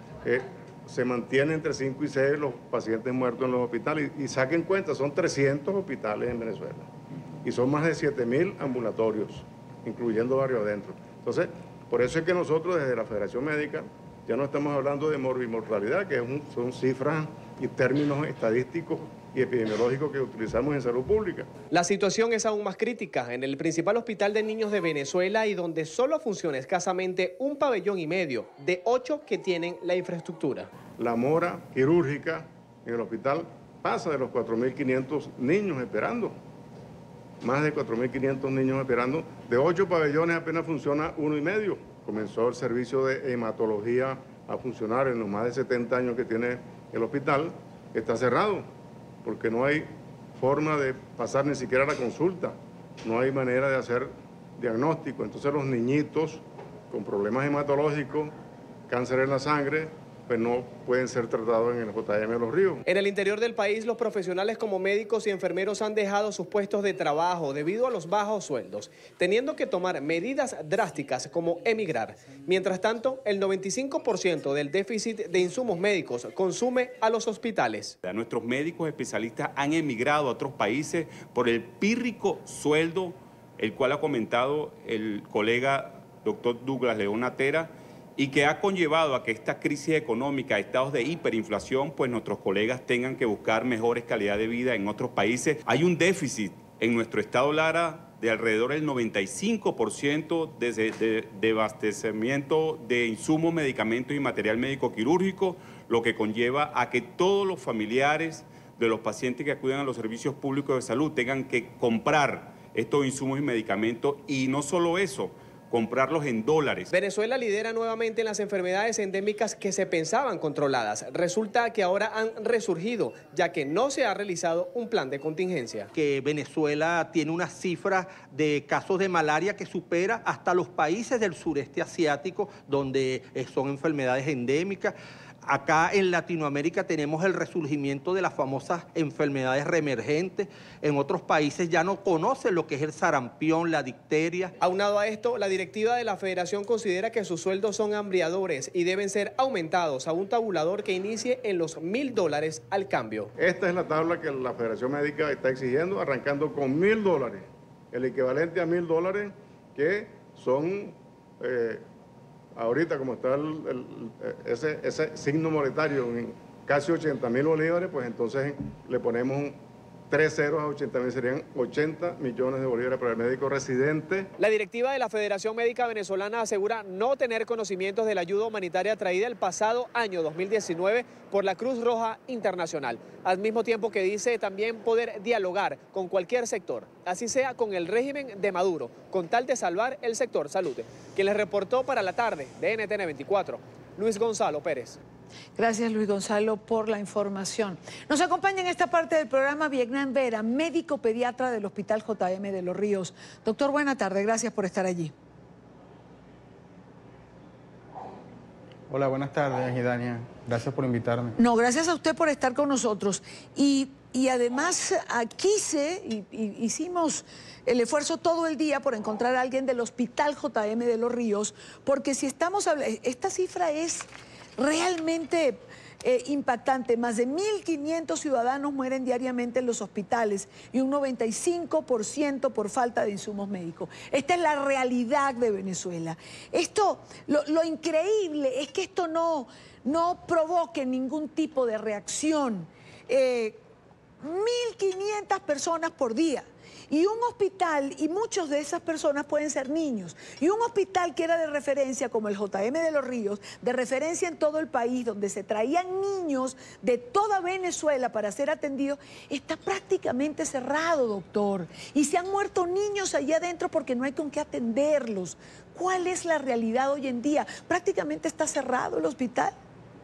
Se mantiene entre 5 y 6 los pacientes muertos en los hospitales y saquen cuenta, son 300 hospitales en Venezuela y son más de 7.000 ambulatorios, incluyendo barrio adentro. Entonces, por eso es que nosotros desde la Federación Médica ya no estamos hablando de morbimortalidad, que son cifras y términos estadísticos y epidemiológicos que utilizamos en salud pública. La situación es aún más crítica en el principal hospital de niños de Venezuela y donde solo funciona escasamente un pabellón y medio de 8 que tienen la infraestructura. La mora quirúrgica en el hospital pasa de los 4.500 niños esperando. Más de 4.500 niños esperando. De 8 pabellones apenas funciona 1 y medio. Comenzó el servicio de hematología a funcionar en los más de 70 años que tiene el hospital. Está cerrado porque no hay forma de pasar ni siquiera la consulta. No hay manera de hacer diagnóstico. Entonces los niñitos con problemas hematológicos, cáncer en la sangre, pues no pueden ser tratados en el JM de Los Ríos. En el interior del país, los profesionales como médicos y enfermeros han dejado sus puestos de trabajo debido a los bajos sueldos, teniendo que tomar medidas drásticas como emigrar. Mientras tanto, el 95% del déficit de insumos médicos consume a los hospitales. Nuestros médicos especialistas han emigrado a otros países por el pírrico sueldo, el cual ha comentado el colega doctor Douglas León Natera, y que ha conllevado a que esta crisis económica, estados de hiperinflación, pues nuestros colegas tengan que buscar mejores calidad de vida en otros países. Hay un déficit en nuestro estado Lara de alrededor del 95% de abastecimiento de insumos, medicamentos y material médico quirúrgico, lo que conlleva a que todos los familiares de los pacientes que acuden a los servicios públicos de salud tengan que comprar estos insumos y medicamentos, y no solo eso, comprarlos en dólares. Venezuela lidera nuevamente en las enfermedades endémicas que se pensaban controladas. Resulta que ahora han resurgido, ya que no se ha realizado un plan de contingencia. Que Venezuela tiene una cifra de casos de malaria que supera hasta los países del sureste asiático, donde son enfermedades endémicas. Acá en Latinoamérica tenemos el resurgimiento de las famosas enfermedades reemergentes. En otros países ya no conocen lo que es el sarampión, la difteria. Aunado a esto, la directiva de la Federación considera que sus sueldos son hambriadores y deben ser aumentados a un tabulador que inicie en los $1.000 al cambio. Esta es la tabla que la Federación Médica está exigiendo, arrancando con $1.000, el equivalente a $1.000, que son... ahorita, como está ese signo monetario en casi 80.000 bolívares, pues entonces le ponemos 3 ceros a 80.000, serían 80 millones de bolívares para el médico residente. La directiva de la Federación Médica Venezolana asegura no tener conocimientos de la ayuda humanitaria traída el pasado año 2019 por la Cruz Roja Internacional, al mismo tiempo que dice también poder dialogar con cualquier sector, así sea con el régimen de Maduro, con tal de salvar el sector salud. Quien les reportó para la tarde de NTN 24, Luis Gonzalo Pérez. Gracias, Luis Gonzalo, por la información. Nos acompaña en esta parte del programa Vietnam Vera, médico pediatra del Hospital JM de Los Ríos. Doctor, buena tarde, gracias por estar allí. Hola, buenas tardes, Gidania. Gracias por invitarme. No, gracias a usted por estar con nosotros. Y además aquí hicimos el esfuerzo todo el día por encontrar a alguien del Hospital JM de Los Ríos, porque si estamos hablando, esta cifra es realmente impactante. Más de 1.500 ciudadanos mueren diariamente en los hospitales y un 95% por falta de insumos médicos. Esta es la realidad de Venezuela. Esto, lo increíble es que esto no provoque ningún tipo de reacción. 1.500 personas por día. Y un hospital, y muchos de esas personas pueden ser niños, y un hospital que era de referencia como el JM de Los Ríos, de referencia en todo el país, donde se traían niños de toda Venezuela para ser atendidos, está prácticamente cerrado, doctor. Y se han muerto niños allá adentro porque no hay con qué atenderlos. ¿Cuál es la realidad hoy en día? Prácticamente está cerrado el hospital.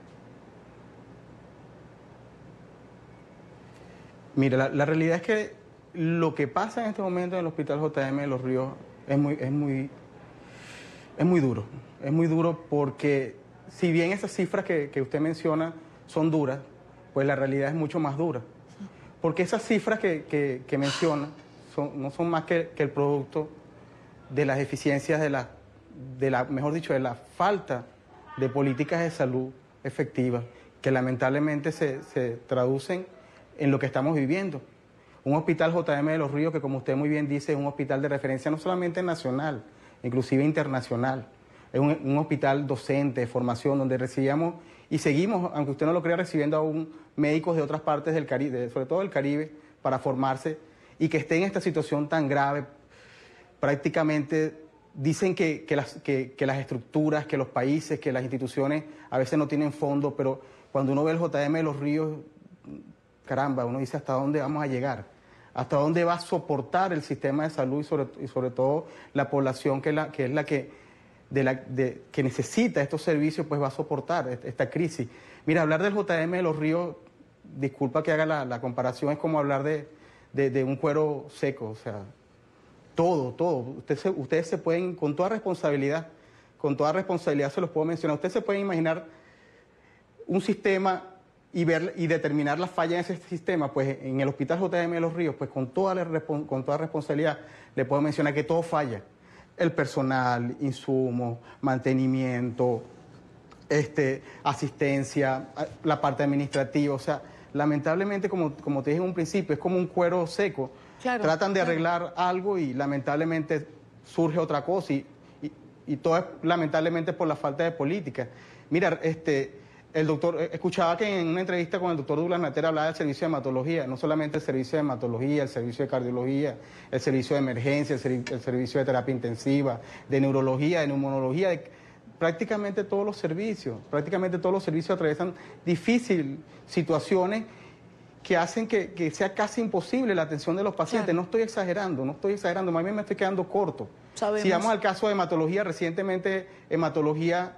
Mira, la realidad es que lo que pasa en este momento en el Hospital JM de Los Ríos es muy duro. Es muy duro porque si bien esas cifras que usted menciona son duras, pues la realidad es mucho más dura. Porque esas cifras que menciona no son más que el producto de las deficiencias mejor dicho, de la falta de políticas de salud efectivas que lamentablemente se traducen en lo que estamos viviendo. Un hospital JM de Los Ríos que, como usted muy bien dice, es un hospital de referencia no solamente nacional, inclusive internacional. Es un hospital docente, de formación, donde recibíamos y seguimos, aunque usted no lo crea, recibiendo aún médicos de otras partes del Caribe, sobre todo del Caribe, para formarse, y que esté en esta situación tan grave. Prácticamente dicen que las estructuras, que los países, que las instituciones a veces no tienen fondo, pero cuando uno ve el JM de Los Ríos, caramba, uno dice hasta dónde vamos a llegar, hasta dónde va a soportar el sistema de salud y sobre todo la población que necesita estos servicios, pues va a soportar esta crisis. Mira, hablar del JM de Los Ríos, disculpa que haga la comparación, es como hablar de un cuero seco, o sea, todo. Ustedes se pueden, con toda responsabilidad se los puedo mencionar, ustedes se pueden imaginar un sistema y determinar las fallas en ese sistema. Pues en el Hospital JM de Los Ríos, pues con toda responsabilidad le puedo mencionar que todo falla. El personal, insumos, mantenimiento, asistencia, la parte administrativa, o sea, lamentablemente, como te dije en un principio, es como un cuero seco. Claro, tratan de arreglar algo y lamentablemente surge otra cosa y y todo es lamentablemente por la falta de política. Mira, el doctor, escuchaba que en una entrevista con el doctor Douglas Natera hablaba del servicio de hematología, no solamente el servicio de hematología, el servicio de cardiología, el servicio de emergencia, el servicio de terapia intensiva, de neurología, de neumonología, prácticamente todos los servicios atraviesan difíciles situaciones que hacen que sea casi imposible la atención de los pacientes. Claro. No estoy exagerando, más bien me estoy quedando corto. Sabemos. Si vamos al caso de hematología, recientemente hematología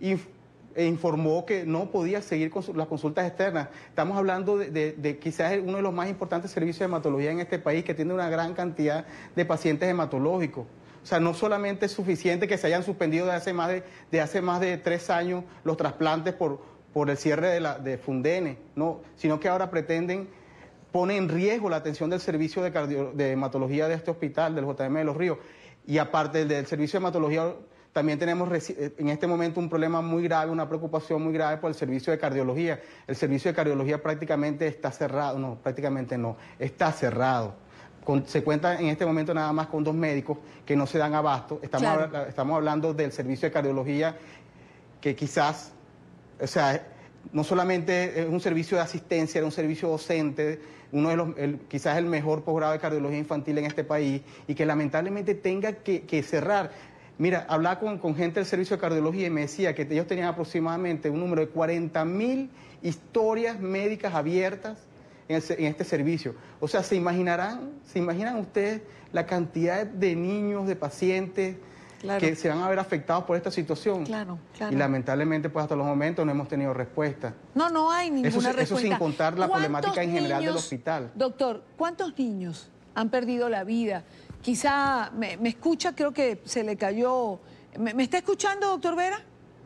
informó que no podía seguir con las consultas externas. Estamos hablando de quizás uno de los más importantes servicios de hematología en este país, que tiene una gran cantidad de pacientes hematológicos. O sea, no solamente es suficiente que se hayan suspendido de hace más de 3 años los trasplantes por el cierre de Fundene, no, sino que ahora pone en riesgo la atención del servicio de hematología de este hospital, del JM de Los Ríos. Y aparte del servicio de hematología, también tenemos en este momento un problema muy grave, una preocupación muy grave por el servicio de cardiología. El servicio de cardiología prácticamente está cerrado, está cerrado. Se cuenta en este momento nada más con 2 médicos que no se dan abasto. Estamos hablando del servicio de cardiología que quizás, o sea, no solamente es un servicio de asistencia, era un servicio docente, quizás el mejor posgrado de cardiología infantil en este país, y que lamentablemente tenga que cerrar. Mira, hablaba con gente del servicio de cardiología y me decía que ellos tenían aproximadamente un número de 40.000 historias médicas abiertas en este servicio. O sea, ¿se imaginan ustedes la cantidad de niños, de pacientes que se van a ver afectados por esta situación? Claro. Y lamentablemente, pues hasta los momentos no hemos tenido respuesta. No hay ninguna respuesta. Eso sin contar la problemática en general del hospital. Doctor, ¿cuántos niños han perdido la vida? Quizá me escucha, creo que se le cayó. ¿Me está escuchando, doctor Vera?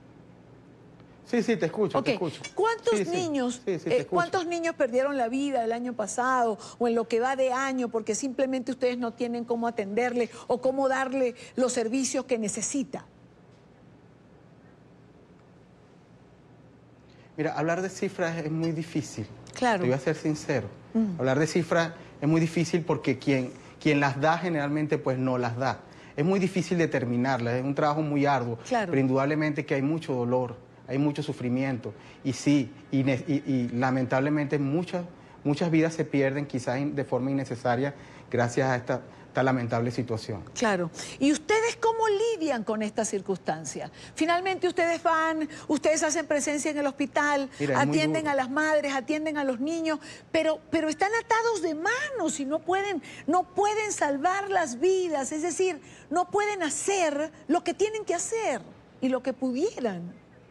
Sí, te escucho, okay. ¿Cuántos niños perdieron la vida el año pasado o en lo que va de año porque simplemente ustedes no tienen cómo atenderle o cómo darle los servicios que necesita? Mira, hablar de cifras es muy difícil. Claro. Te voy a ser sincero. Hablar de cifras es muy difícil porque quien las da generalmente pues no las da. Es muy difícil determinarlas, es un trabajo muy arduo, pero indudablemente que hay mucho dolor, hay mucho sufrimiento y sí, y lamentablemente muchas vidas se pierden quizás de forma innecesaria gracias a esta lamentable situación. Claro. ¿Y ustedes cómo lidian con esta circunstancia? Finalmente ustedes hacen presencia en el hospital, atienden a las madres, atienden a los niños, pero están atados de manos y no pueden salvar las vidas, es decir, no pueden hacer lo que tienen que hacer y lo que pudieran.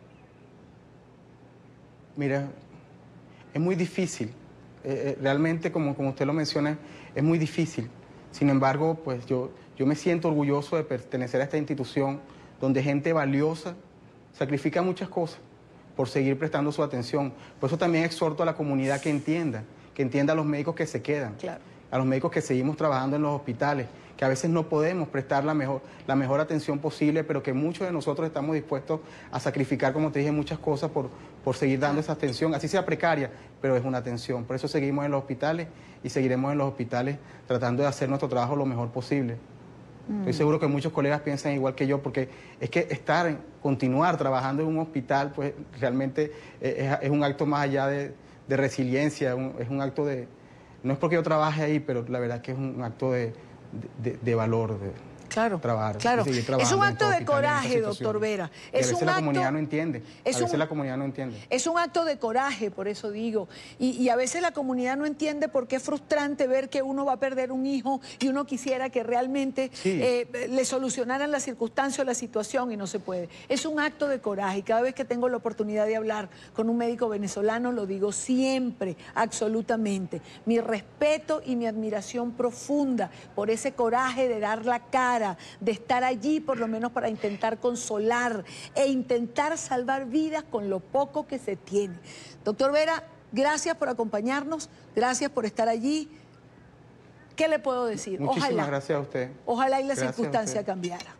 Mira, es muy difícil, realmente como usted lo menciona, es muy difícil. Sin embargo, pues yo me siento orgulloso de pertenecer a esta institución donde gente valiosa sacrifica muchas cosas por seguir prestando su atención. Por eso también exhorto a la comunidad que entienda a los médicos que se quedan, a los médicos que seguimos trabajando en los hospitales, que a veces no podemos prestar la mejor atención posible, pero que muchos de nosotros estamos dispuestos a sacrificar, como te dije, muchas cosas por seguir dando esa atención, así sea precaria, pero es una atención. Por eso seguimos en los hospitales y seguiremos en los hospitales tratando de hacer nuestro trabajo lo mejor posible. Estoy seguro que muchos colegas piensan igual que yo, porque es que continuar trabajando en un hospital, pues realmente es un acto más allá de resiliencia, es un acto de... No es porque yo trabaje ahí, pero la verdad que es un acto de valor, trabajar. Claro, es un acto de coraje, doctor Vera. A veces la comunidad no entiende. Es un acto de coraje, por eso digo. Y a veces la comunidad no entiende porque es frustrante ver que uno va a perder un hijo y uno quisiera que realmente le solucionaran la circunstancia o la situación y no se puede. Es un acto de coraje y cada vez que tengo la oportunidad de hablar con un médico venezolano lo digo siempre, absolutamente. Mi respeto y mi admiración profunda por ese coraje de dar la cara, de estar allí por lo menos para intentar consolar e intentar salvar vidas con lo poco que se tiene. Doctor Vera, gracias por acompañarnos, gracias por estar allí. ¿Qué le puedo decir? Muchísimas gracias a usted. Ojalá y la circunstancia cambiara.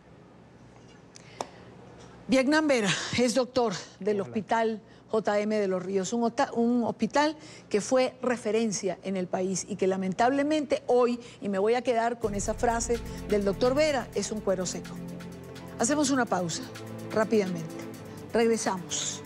Vietnam Vera es doctor del Hospital JM de Los Ríos, un hospital que fue referencia en el país y que lamentablemente hoy, y me voy a quedar con esa frase del doctor Vera, es un cuero seco. Hacemos una pausa, rápidamente. Regresamos.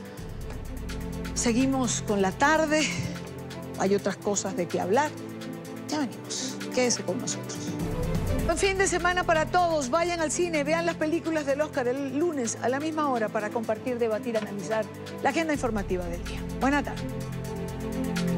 Seguimos con la tarde. Hay otras cosas de qué hablar. Ya venimos. Quédese con nosotros. Buen fin de semana para todos. Vayan al cine, vean las películas del Oscar el lunes a la misma hora para compartir, debatir, analizar la agenda informativa del día. Buena tarde.